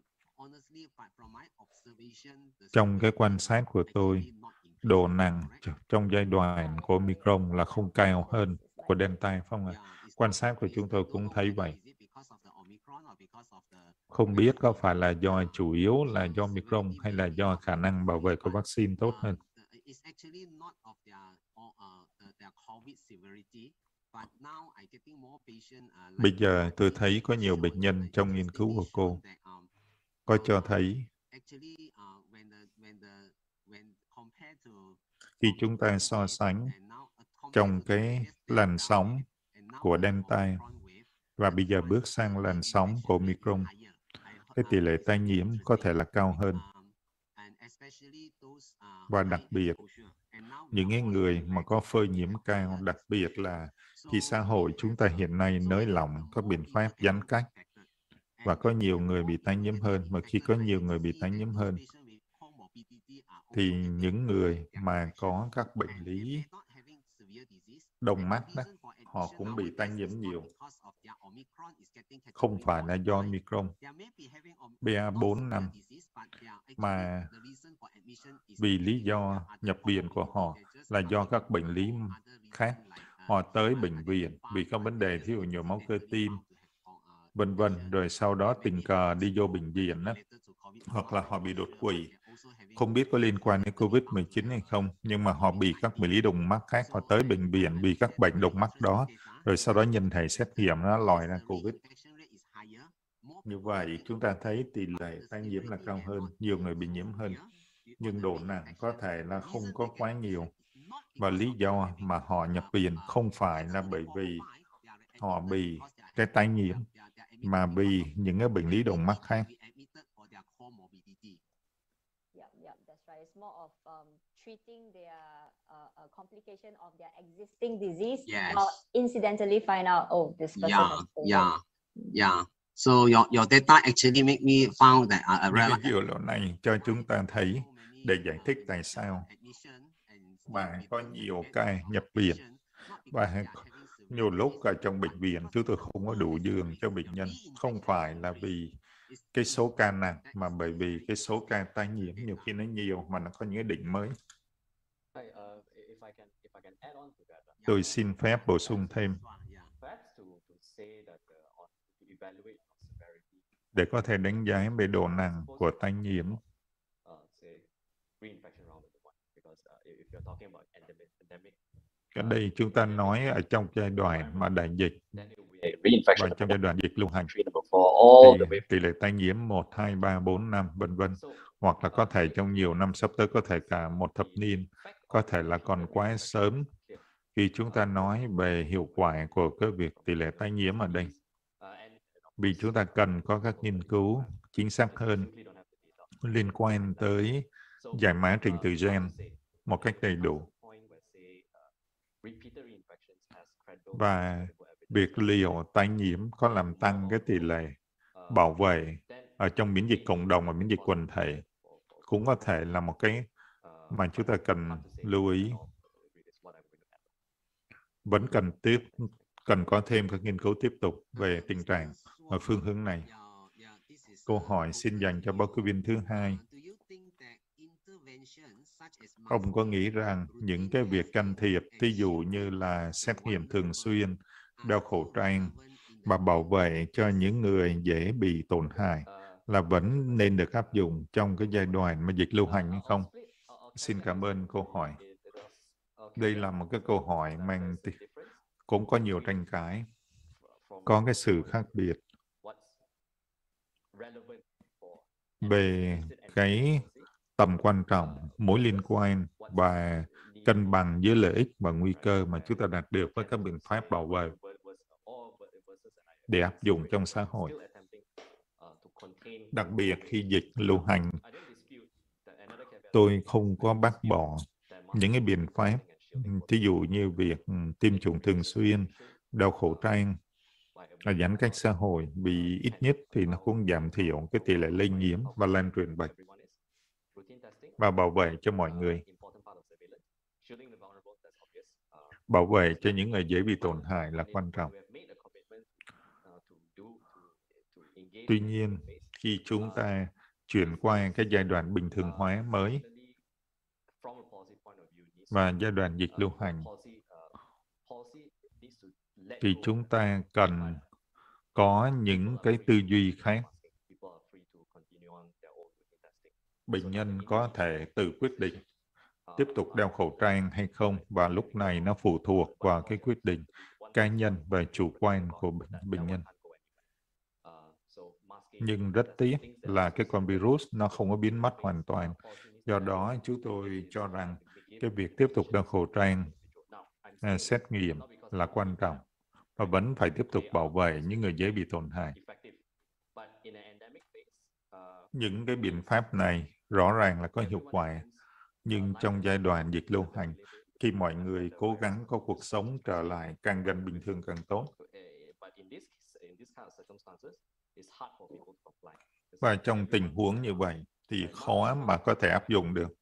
Trong cái quan sát của tôi, độ nặng trong giai đoạn của Omicron là không cao hơn của Delta, phải không ạ? Quan sát của chúng tôi cũng thấy vậy. Không biết có phải là do chủ yếu là do Omicron hay là do khả năng bảo vệ của vaccine tốt hơn. Bây giờ tôi thấy có nhiều bệnh nhân trong nghiên cứu của cô có cho thấy khi chúng ta so sánh trong cái làn sóng của Delta và bây giờ bước sang làn sóng của Omicron, cái tỷ lệ tái nhiễm có thể là cao hơn. Và đặc biệt, những người mà có phơi nhiễm cao, đặc biệt là khi xã hội chúng ta hiện nay nới lỏng các biện pháp giãn cách và có nhiều người bị tái nhiễm hơn. Mà khi có nhiều người bị tái nhiễm hơn, thì những người mà có các bệnh lý đông mắc đó, họ cũng bị tái nhiễm nhiều. Không phải là do Omicron, B A bốn năm, mà vì lý do nhập viện của họ là do các bệnh lý khác. Họ tới bệnh viện vì có vấn đề, ví dụ nhồi máu cơ tim, vân vân, rồi sau đó tình cờ đi vô bệnh viện á, hoặc là họ bị đột quỵ. Không biết có liên quan đến covid mười chín hay không, nhưng mà họ bị các bệnh lý đồng mắc khác, họ tới bệnh viện vì các bệnh đồng mắc đó, rồi sau đó nhân thể xét nghiệm nó lòi ra covid. Như vậy, chúng ta thấy tỷ lệ tái nhiễm là cao hơn, nhiều người bị nhiễm hơn, nhưng độ nặng có thể là không có quá nhiều. Và lý do mà họ nhập viện không phải là bởi vì họ bị cái tái nhiễm, mà vì những cái bệnh lý đồng mắc khác. Yeah, yeah, that's right. It's more of um, treating their uh, a complication of their existing disease, Yes. or incidentally find out, oh, this person Yeah, has COVID. yeah, yeah. So your your data actually make me found that uh, Những cái around dữ liệu này cho chúng ta thấy để giải thích tại sao mà có nhiều ca nhập viện và nhiều lúc ở trong bệnh viện chúng tôi không có đủ giường cho bệnh nhân. Không phải là vì cái số ca nặng, mà bởi vì cái số ca tái nhiễm nhiều khi nó nhiều mà nó có những cái đỉnh mới. Tôi xin phép bổ sung thêm để có thể đánh giá về độ nặng của tái nhiễm. Ở đây chúng ta nói ở trong giai đoạn mà đại dịch và trong giai đoạn dịch lưu hành thì tỷ lệ tái nhiễm một, hai, ba, bốn, năm, vân vân, hoặc là có thể trong nhiều năm sắp tới, có thể cả một thập niên, có thể là còn quá sớm khi chúng ta nói về hiệu quả của cái việc tỷ lệ tái nhiễm ở đây. Vì chúng ta cần có các nghiên cứu chính xác hơn liên quan tới giải mã trình tự gen một cách đầy đủ. Và việc liệu tái nhiễm có làm tăng cái tỷ lệ bảo vệ ở trong miễn dịch cộng đồng và miễn dịch quần thể cũng có thể là một cái mà chúng ta cần lưu ý. Vẫn cần tiếp cần có thêm các nghiên cứu tiếp tục về tình trạng và phương hướng này. Câu hỏi xin dành cho báo cáo viên thứ hai. Ông có nghĩ rằng những cái việc can thiệp, ví dụ như là xét nghiệm thường xuyên, đeo khẩu trang và bảo vệ cho những người dễ bị tổn hại là vẫn nên được áp dụng trong cái giai đoạn mà dịch lưu hành hay không? Xin cảm ơn câu hỏi. Đây là một cái câu hỏi mang cũng có nhiều tranh cãi, có cái sự khác biệt về cái tầm quan trọng, mối liên quan và cân bằng giữa lợi ích và nguy cơ mà chúng ta đạt được với các biện pháp bảo vệ để áp dụng trong xã hội. Đặc biệt khi dịch lưu hành, tôi không có bác bỏ những cái biện pháp, thí dụ như việc tiêm chủng thường xuyên, đeo khẩu trang, giãn cách xã hội, vì ít nhất thì nó cũng giảm thiểu cái tỷ lệ lây nhiễm và lan truyền bệnh và bảo vệ cho mọi người. Bảo vệ cho những người dễ bị tổn hại là quan trọng. Tuy nhiên, khi chúng ta chuyển qua cái giai đoạn bình thường hóa mới và giai đoạn dịch lưu hành, thì chúng ta cần có những cái tư duy khác. Bệnh nhân có thể tự quyết định tiếp tục đeo khẩu trang hay không, và lúc này nó phụ thuộc vào cái quyết định cá nhân và chủ quan của bệnh nhân. Nhưng rất tiếc là cái con virus nó không có biến mất hoàn toàn. Do đó, chúng tôi cho rằng cái việc tiếp tục đeo khẩu trang, à, xét nghiệm là quan trọng và vẫn phải tiếp tục bảo vệ những người dễ bị tổn hại. Những cái biện pháp này rõ ràng là có hiệu quả, nhưng trong giai đoạn dịch lưu hành, khi mọi người cố gắng có cuộc sống trở lại càng gần bình thường càng tốt. Và trong tình huống như vậy thì khó mà có thể áp dụng được.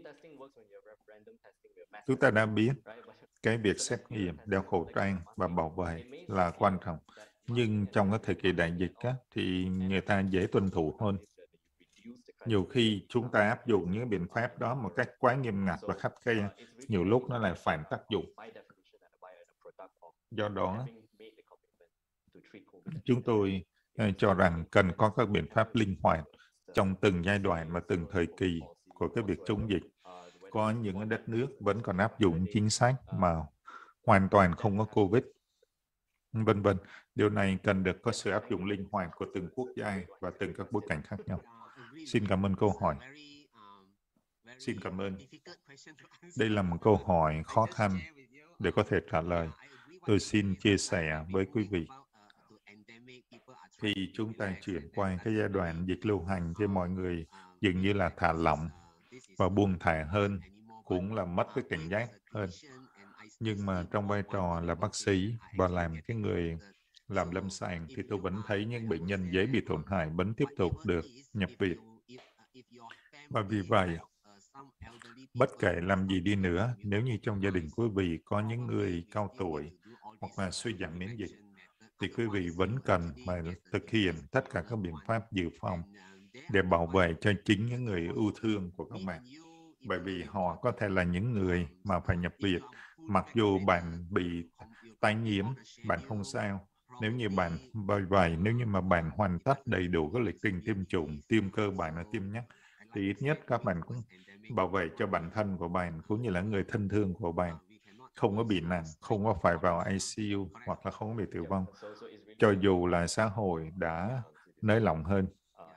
Chúng ta đã biết cái việc xét nghiệm, đeo khẩu trang và bảo vệ là quan trọng. Nhưng trong cái thời kỳ đại dịch á, thì người ta dễ tuân thủ hơn. Nhiều khi chúng ta áp dụng những biện pháp đó một cách quá nghiêm ngặt và khắt khe, nhiều lúc nó lại phản tác dụng. Do đó, chúng tôi uh, cho rằng cần có các biện pháp linh hoạt trong từng giai đoạn và từng thời kỳ của cái việc chống dịch. Có những đất nước vẫn còn áp dụng chính sách mà hoàn toàn không có Covid, vân vân. Điều này cần được có sự áp dụng linh hoạt của từng quốc gia và từng các bối cảnh khác nhau. Xin cảm ơn câu hỏi. Xin cảm ơn. Đây là một câu hỏi khó khăn để có thể trả lời. Tôi xin chia sẻ với quý vị. Khi chúng ta chuyển qua cái giai đoạn dịch lưu hành thì mọi người dường như là thả lỏng và buông thả hơn, cũng là mất cái cảnh giác hơn. Nhưng mà trong vai trò là bác sĩ và làm cái người làm lâm sàng thì tôi vẫn thấy những bệnh nhân dễ bị tổn hại vẫn tiếp tục được nhập viện. Và vì vậy, bất kể làm gì đi nữa, nếu như trong gia đình quý vị có những người cao tuổi hoặc là suy giảm miễn dịch, thì quý vị vẫn cần phải thực hiện tất cả các biện pháp dự phòng để bảo vệ cho chính những người ưu thương của các bạn. Bởi vì họ có thể là những người mà phải nhập viện, mặc dù bạn bị tái nhiễm, bạn không sao. Nếu như bạn, bởi vậy, nếu như mà bạn hoàn tất đầy đủ các lịch trình tiêm chủng, tiêm cơ bản và tiêm nhắc, thì ít nhất các bạn cũng bảo vệ cho bản thân của bạn, cũng như là người thân thương của bạn, không có bị nặng, không có phải vào I C U, hoặc là không có bị tử vong, cho dù là xã hội đã nới lỏng hơn.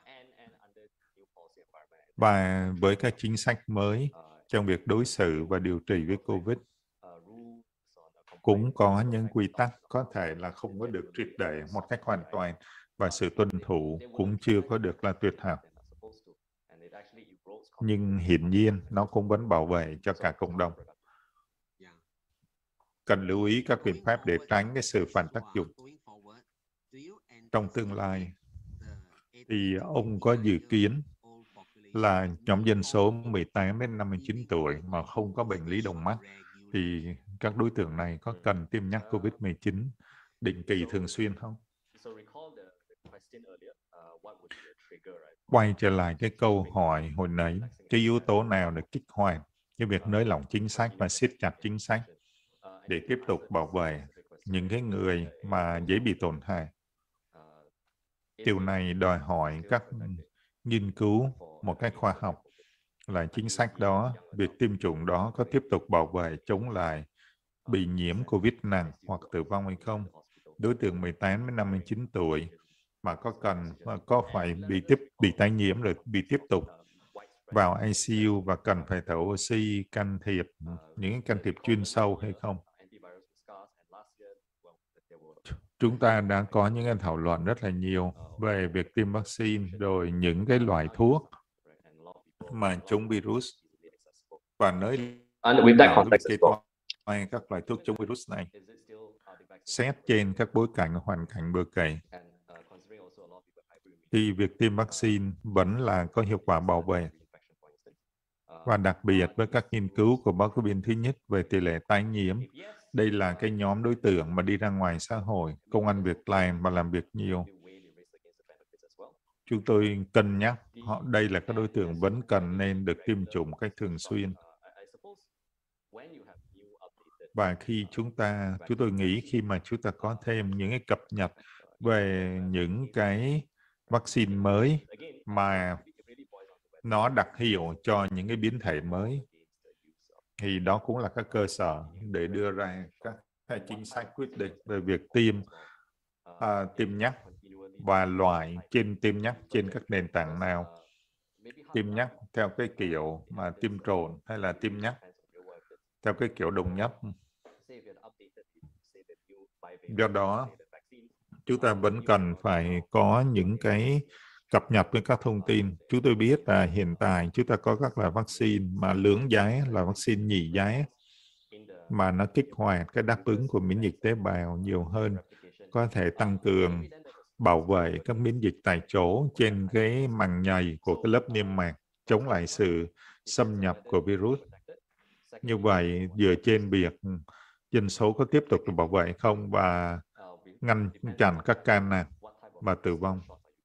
Và với các chính sách mới trong việc đối xử và điều trị với Covid, cũng có những quy tắc có thể là không có được triệt để một cách hoàn toàn, và sự tuân thủ cũng chưa có được là tuyệt hảo. Nhưng hiển nhiên nó cũng vẫn bảo vệ cho cả cộng đồng. Cần lưu ý các biện pháp để tránh cái sự phản tác dụng. Trong tương lai, thì ông có dự kiến là nhóm dân số mười tám đến năm mươi chín tuổi mà không có bệnh lý đồng mắt, thì các đối tượng này có cần tiêm nhắc Covid mười chín định kỳ thường xuyên không? Quay trở lại cái câu hỏi hồi nãy, cái yếu tố nào để kích hoạt cái việc nới lỏng chính sách và siết chặt chính sách để tiếp tục bảo vệ những cái người mà dễ bị tổn hại? Điều này đòi hỏi các nghiên cứu một cách khoa học là chính sách đó, việc tiêm chủng đó có tiếp tục bảo vệ chống lại bị nhiễm Covid nặng hoặc tử vong hay không. Đối tượng mười tám đến năm mươi chín tuổi mà có cần có phải bị tiếp bị tái nhiễm rồi bị tiếp tục vào I C U và cần phải thở oxy, can thiệp những can thiệp chuyên sâu hay không? Chúng ta đã có những cái thảo luận rất là nhiều về việc tiêm vaccine, rồi những cái loại thuốc mà chống virus, và nới lỏng việc kê toa các loại thuốc chống virus này. Xét trên các bối cảnh hoàn cảnh bừa cày, thì việc tiêm vaccine vẫn là có hiệu quả bảo vệ. Và đặc biệt với các nghiên cứu của báo cáo viên thứ nhất về tỷ lệ tái nhiễm, đây là cái nhóm đối tượng mà đi ra ngoài xã hội, công ăn việc làm và làm việc nhiều. Chúng tôi cân nhắc họ đây là các đối tượng vẫn cần nên được tiêm chủng một cách thường xuyên. Và khi chúng ta, chúng tôi nghĩ khi mà chúng ta có thêm những cái cập nhật về những cái vaccine mới mà nó đặc hiệu cho những cái biến thể mới, thì đó cũng là các cơ sở để đưa ra các, các chính sách quyết định về việc tiêm à, tiêm nhắc và loại trên tiêm nhắc trên các nền tảng nào. Tiêm nhắc theo cái kiểu mà tiêm trộn hay là tiêm nhắc theo cái kiểu đồng nhấp. Do đó, chúng ta vẫn cần phải có những cái cập nhật với các thông tin. Chúng tôi biết là hiện tại chúng ta có các loại vaccine mà lưỡng giá là vaccine nhị giá, mà nó kích hoạt cái đáp ứng của miễn dịch tế bào nhiều hơn, có thể tăng cường bảo vệ các miễn dịch tại chỗ trên cái màng nhầy của cái lớp niêm mạc, chống lại sự xâm nhập của virus. Như vậy, dựa trên việc dân số có tiếp tục được bảo vệ không và ngăn chặn các ca nặng và tử vong.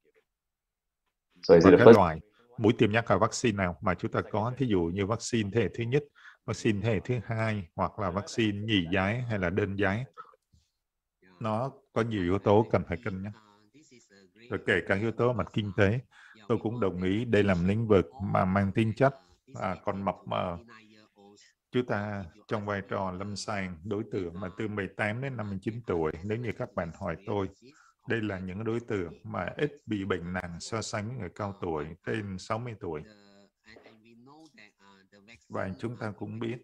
Và cái loại mũi tiêm nhắc là vaccine nào mà chúng ta có, thí dụ như vaccine thế hệ thứ nhất, vaccine thế hệ thứ hai, hoặc là vaccine nhì giái hay là đơn giái. Nó có nhiều yếu tố cần phải cân nhắc. rồi kể cả yếu tố mặt kinh tế. Tôi cũng đồng ý đây là một lĩnh vực mà mang tính chất à, còn mập mờ. Chúng ta trong vai trò lâm sàng đối tượng mà từ mười tám đến năm mươi chín tuổi, nếu như các bạn hỏi tôi, đây là những đối tượng mà ít bị bệnh nặng so sánh với người cao tuổi trên sáu mươi tuổi. Và chúng ta cũng biết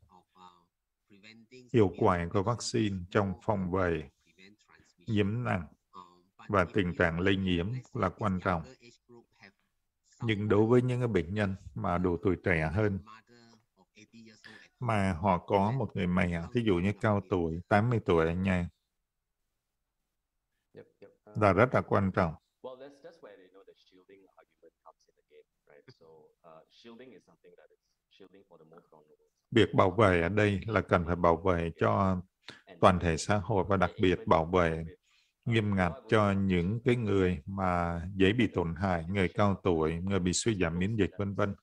hiệu quả của vaccine trong phòng vệ nhiễm nặng và tình trạng lây nhiễm là quan trọng. Nhưng đối với những bệnh nhân mà độ tuổi trẻ hơn, mà họ có một người mẹ, ví dụ như cao tuổi, tám mươi tuổi ở nhà, là rất là quan trọng. Việc bảo vệ ở đây là cần phải bảo vệ cho toàn thể xã hội và đặc biệt bảo vệ nghiêm ngặt cho những cái người mà dễ bị tổn hại, người cao tuổi, người bị suy giảm miễn dịch, vân vân.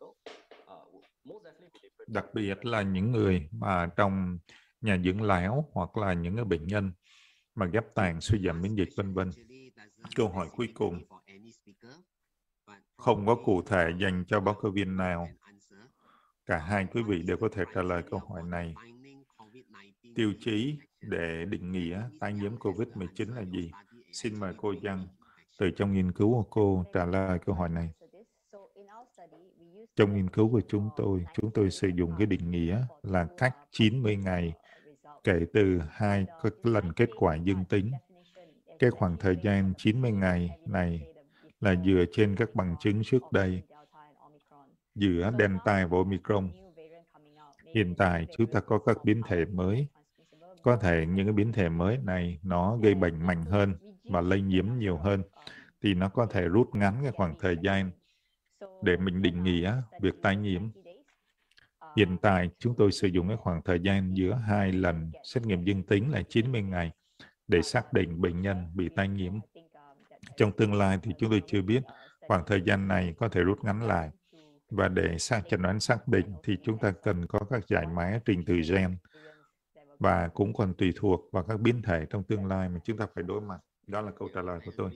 Đặc biệt là những người mà trong nhà dưỡng lão hoặc là những cái bệnh nhân mà ghép tạng, suy giảm miễn dịch, vân vân. Câu hỏi cuối cùng không có cụ thể dành cho báo cáo viên nào. Cả hai quý vị đều có thể trả lời câu hỏi này. Tiêu chí để định nghĩa tái nhiễm covid mười chín là gì? Xin mời cô Giang từ trong nghiên cứu của cô trả lời câu hỏi này. Trong nghiên cứu của chúng tôi, chúng tôi sử dụng cái định nghĩa là cách chín mươi ngày kể từ hai lần kết quả dương tính. Cái khoảng thời gian chín mươi ngày này là dựa trên các bằng chứng trước đây giữa Delta và Omicron. Hiện tại chúng ta có các biến thể mới. Có thể những cái biến thể mới này nó gây bệnh mạnh hơn và lây nhiễm nhiều hơn, thì nó có thể rút ngắn cái khoảng thời gian để mình định nghĩa việc tái nhiễm. Hiện tại chúng tôi sử dụng cái khoảng thời gian giữa hai lần xét nghiệm dương tính là chín mươi ngày để xác định bệnh nhân bị tái nhiễm. Trong tương lai thì chúng tôi chưa biết khoảng thời gian này có thể rút ngắn lại. Và để xác chẩn đoán xác định thì chúng ta cần có các giải mã trình tự gen và cũng còn tùy thuộc vào các biến thể trong tương lai mà chúng ta phải đối mặt. Đó là câu trả lời của tôi.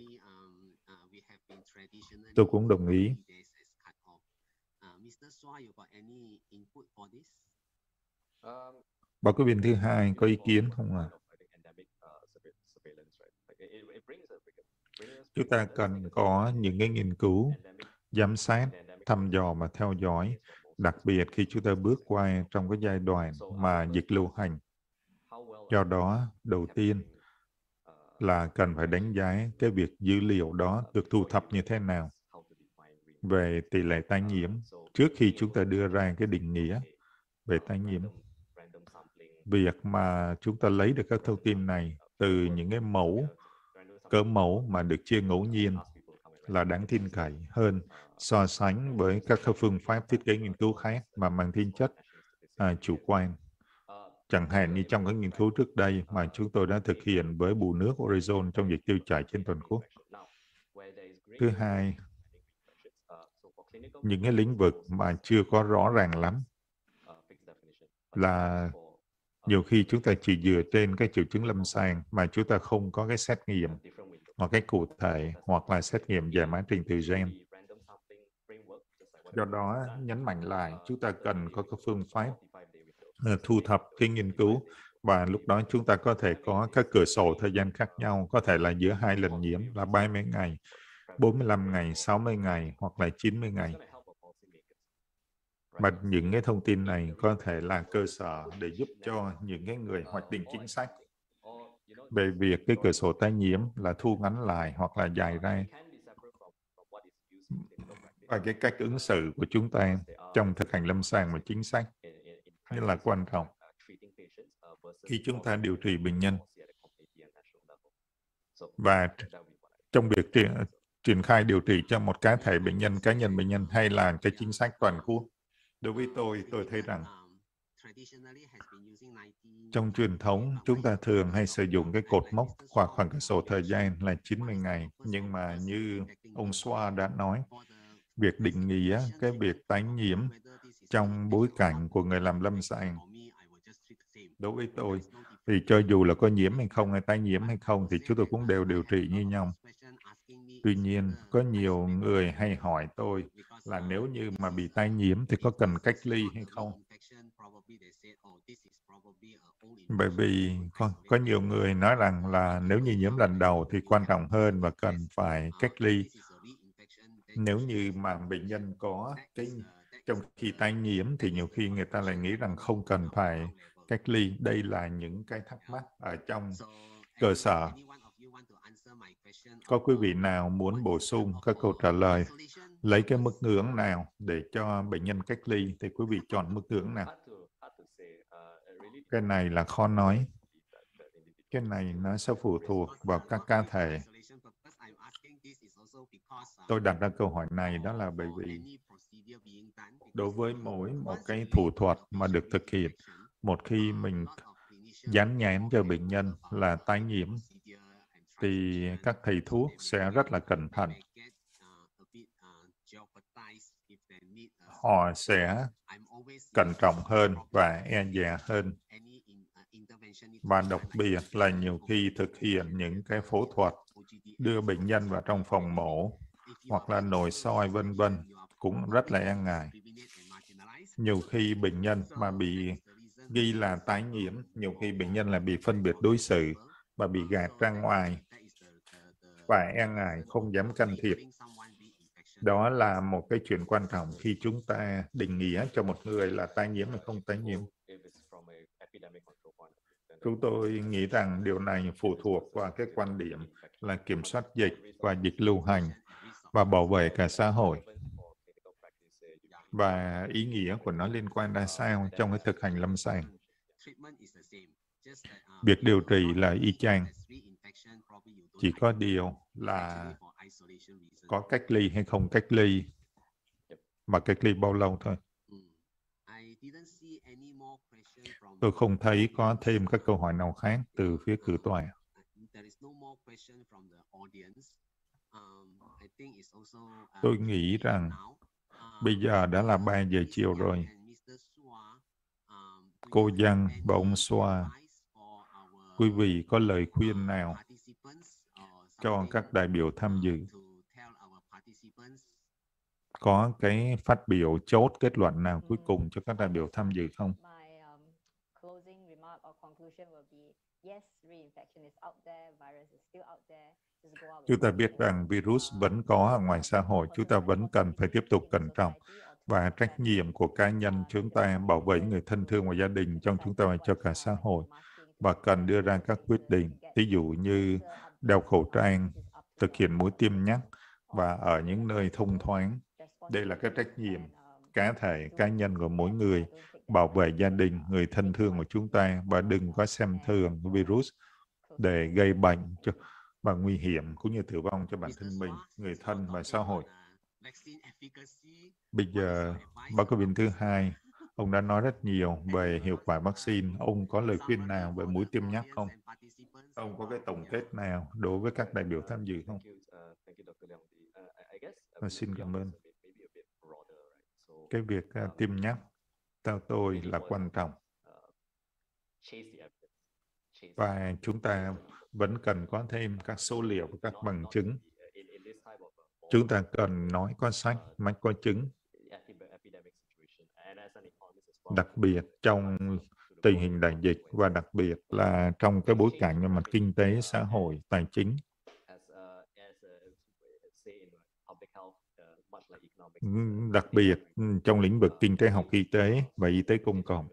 Tôi cũng đồng ý. Báo cáo viên thứ hai có ý kiến không ạ? Chúng ta cần có những cái nghiên cứu, giám sát, thăm dò và theo dõi, đặc biệt khi chúng ta bước qua trong cái giai đoạn mà dịch lưu hành. Do đó, đầu tiên là cần phải đánh giá cái việc dữ liệu đó được thu thập như thế nào về tỷ lệ tái nhiễm trước khi chúng ta đưa ra cái định nghĩa về tái nhiễm. Việc mà chúng ta lấy được các thông tin này từ những cái mẫu, cỡ mẫu mà được chia ngẫu nhiên là đáng tin cậy hơn so sánh với các phương pháp thiết kế nghiên cứu khác mà mang tính chất à, chủ quan. Chẳng hạn như trong các nghiên cứu trước đây mà chúng tôi đã thực hiện với bù nước Orizon trong việc tiêu chảy trên toàn quốc. Thứ hai, những cái lĩnh vực mà chưa có rõ ràng lắm là nhiều khi chúng ta chỉ dựa trên cái triệu chứng lâm sàng mà chúng ta không có cái xét nghiệm một cách cụ thể hoặc là xét nghiệm giải mã trình tự gen. Do đó, nhấn mạnh lại, chúng ta cần có các phương pháp uh, thu thập cái nghiên cứu và lúc đó chúng ta có thể có các cửa sổ thời gian khác nhau, có thể là giữa hai lần nhiễm là ba mươi ngày, bốn mươi lăm ngày, sáu mươi ngày hoặc là chín mươi ngày. Mà những cái thông tin này có thể là cơ sở để giúp cho những cái người hoạch định chính sách về việc cái cửa sổ tái nhiễm là thu ngắn lại hoặc là dài ra. Và cái cách ứng xử của chúng ta trong thực hành lâm sàng và chính sách rất là quan trọng. Khi chúng ta điều trị bệnh nhân và trong việc triển, triển khai điều trị cho một cá thể bệnh nhân, cá nhân bệnh nhân hay là cái chính sách toàn quốc. Đối với tôi, tôi thấy rằng trong truyền thống, chúng ta thường hay sử dụng cái cột mốc hoặc khoảng cửa sổ thời gian là chín mươi ngày. Nhưng mà như ông Xoa đã nói, việc định nghĩa cái việc tái nhiễm trong bối cảnh của người làm lâm sàng, đối với tôi, thì cho dù là có nhiễm hay không, hay tái nhiễm hay không, thì chúng tôi cũng đều điều trị như nhau. Tuy nhiên, có nhiều người hay hỏi tôi là nếu như mà bị tai nhiễm thì có cần cách ly hay không? Bởi vì có, có nhiều người nói rằng là nếu như nhiễm lần đầu thì quan trọng hơn và cần phải cách ly. Nếu như mà bệnh nhân có cái trong khi tái nhiễm thì nhiều khi người ta lại nghĩ rằng không cần phải cách ly. Đây là những cái thắc mắc ở trong cơ sở. Có quý vị nào muốn bổ sung các câu trả lời? Lấy cái mức ngưỡng nào để cho bệnh nhân cách ly thì quý vị chọn mức ngưỡng nào? Cái này là khó nói. Cái này nó sẽ phụ thuộc vào các cá thể. Tôi đặt ra câu hỏi này đó là bởi vì đối với mỗi một cái thủ thuật mà được thực hiện, một khi mình dán nhãn cho bệnh nhân là tái nhiễm, thì các thầy thuốc sẽ rất là cẩn thận. Họ sẽ cẩn trọng hơn và e dè hơn. Và đặc biệt là nhiều khi thực hiện những cái phẫu thuật, đưa bệnh nhân vào trong phòng mổ hoặc là nội soi vân vân cũng rất là e ngại. Nhiều khi bệnh nhân mà bị ghi là tái nhiễm, nhiều khi bệnh nhân là bị phân biệt đối xử và bị gạt ra ngoài và e ngại không dám can thiệp. Đó là một cái chuyện quan trọng khi chúng ta định nghĩa cho một người là tái nhiễm hay không tái nhiễm. Chúng tôi nghĩ rằng điều này phụ thuộc vào cái quan điểm là kiểm soát dịch và dịch lưu hành và bảo vệ cả xã hội. Và ý nghĩa của nó liên quan ra sao trong cái thực hành lâm sàng. Việc điều trị là y chang. Chỉ có điều là có cách ly hay không cách ly, mà cách ly bao lâu thôi. Tôi không thấy có thêm các câu hỏi nào khác từ phía cử tọa. Tôi nghĩ rằng bây giờ đã là ba giờ chiều rồi. Cô Giang và ông Xoa, quý vị có lời khuyên nào cho các đại biểu tham dự? Có cái phát biểu chốt kết luận nào cuối cùng cho các đại biểu tham dự không? Chúng ta biết rằng virus vẫn có ở ngoài xã hội, chúng ta vẫn cần phải tiếp tục cẩn trọng. Và trách nhiệm của cá nhân chúng ta bảo vệ người thân thương và gia đình trong chúng ta và cho cả xã hội. Và cần đưa ra các quyết định, ví dụ như đeo khẩu trang, thực hiện mũi tiêm nhắc và ở những nơi thông thoáng. Đây là cái trách nhiệm cá thể, cá nhân của mỗi người, bảo vệ gia đình, người thân thương của chúng ta và đừng có xem thường virus để gây bệnh cho, và nguy hiểm cũng như tử vong cho bản thân mình, người thân và xã hội. Bây giờ, báo cáo viên thứ hai, ông đã nói rất nhiều về hiệu quả vaccine. Ông có lời khuyên nào về mũi tiêm nhắc không? Ông có cái tổng kết nào đối với các đại biểu tham dự không? À, xin cảm ơn. Cái việc uh, tiêm nhắc, theo tôi là quan trọng. Và chúng ta vẫn cần có thêm các số liệu và các bằng chứng. Chúng ta cần nói có sách, mách có chứng. Đặc biệt trong tình hình đại dịch và đặc biệt là trong cái bối cảnh về mặt kinh tế, xã hội, tài chính. Đặc biệt trong lĩnh vực kinh tế học y tế và y tế công cộng.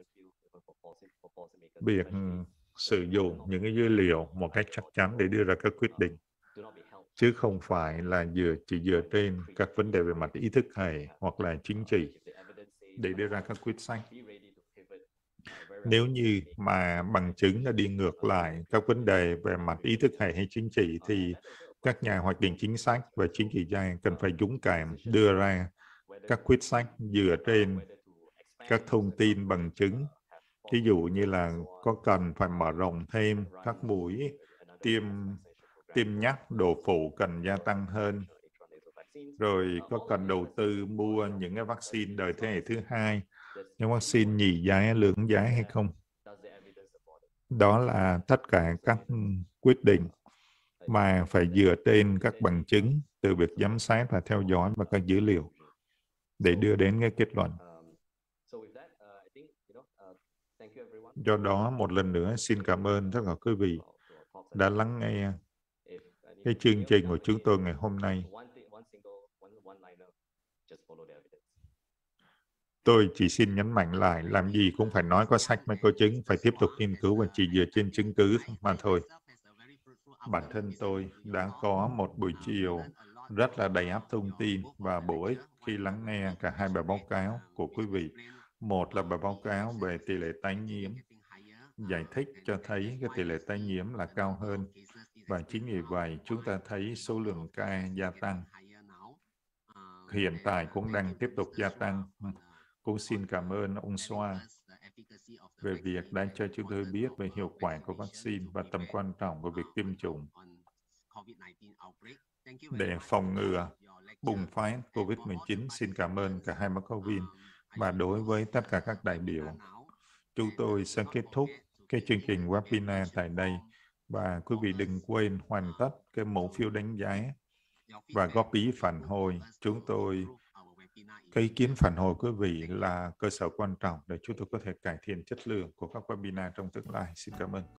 Việc sử dụng những cái dữ liệu một cách chắc chắn để đưa ra các quyết định, chứ không phải là dựa chỉ dựa trên các vấn đề về mặt ý thức hệ hoặc là chính trị để đưa ra các quyết sách. Nếu như mà bằng chứng đã đi ngược lại các vấn đề về mặt ý thức hệ hay chính trị thì các nhà hoạch định chính sách và chính trị gia cần phải dũng cảm đưa ra các quyết sách dựa trên các thông tin bằng chứng. Ví dụ như là có cần phải mở rộng thêm các mũi tiêm tiêm nhắc, độ phủ cần gia tăng hơn. Rồi có cần đầu tư mua những cái vaccine đời thế hệ thứ hai, những vaccine nhì giá, lưỡng giá hay không? Đó là tất cả các quyết định mà phải dựa trên các bằng chứng từ việc giám sát và theo dõi và các dữ liệu để đưa đến cái kết luận. Do đó, một lần nữa xin cảm ơn tất cả quý vị đã lắng nghe cái chương trình của chúng tôi ngày hôm nay. Tôi chỉ xin nhấn mạnh lại, làm gì cũng phải nói có sách mới có chứng, phải tiếp tục nghiên cứu và chỉ dựa trên chứng cứ mà thôi. Bản thân tôi đã có một buổi chiều rất là đầy ắp thông tin và bổ ích khi lắng nghe cả hai bài báo cáo của quý vị. Một là bài báo cáo về tỷ lệ tái nhiễm, giải thích cho thấy cái tỷ lệ tái nhiễm là cao hơn. Và chính vì vậy, chúng ta thấy số lượng ca gia tăng. Hiện tại cũng đang tiếp tục gia tăng. Cũng xin cảm ơn ông Xoa về việc đã cho chúng tôi biết về hiệu quả của vaccine và tầm quan trọng của việc tiêm chủng để phòng ngừa bùng phát covid mười chín. Xin cảm ơn cả hai báo cáo viên và đối với tất cả các đại biểu. Chúng tôi sẽ kết thúc cái chương trình webinar tại đây và quý vị đừng quên hoàn tất cái mẫu phiếu đánh giá và góp ý phản hồi. Chúng tôi cái ý kiến phản hồi quý vị là cơ sở quan trọng để chúng tôi có thể cải thiện chất lượng của các webinar trong tương lai. Xin cảm ơn.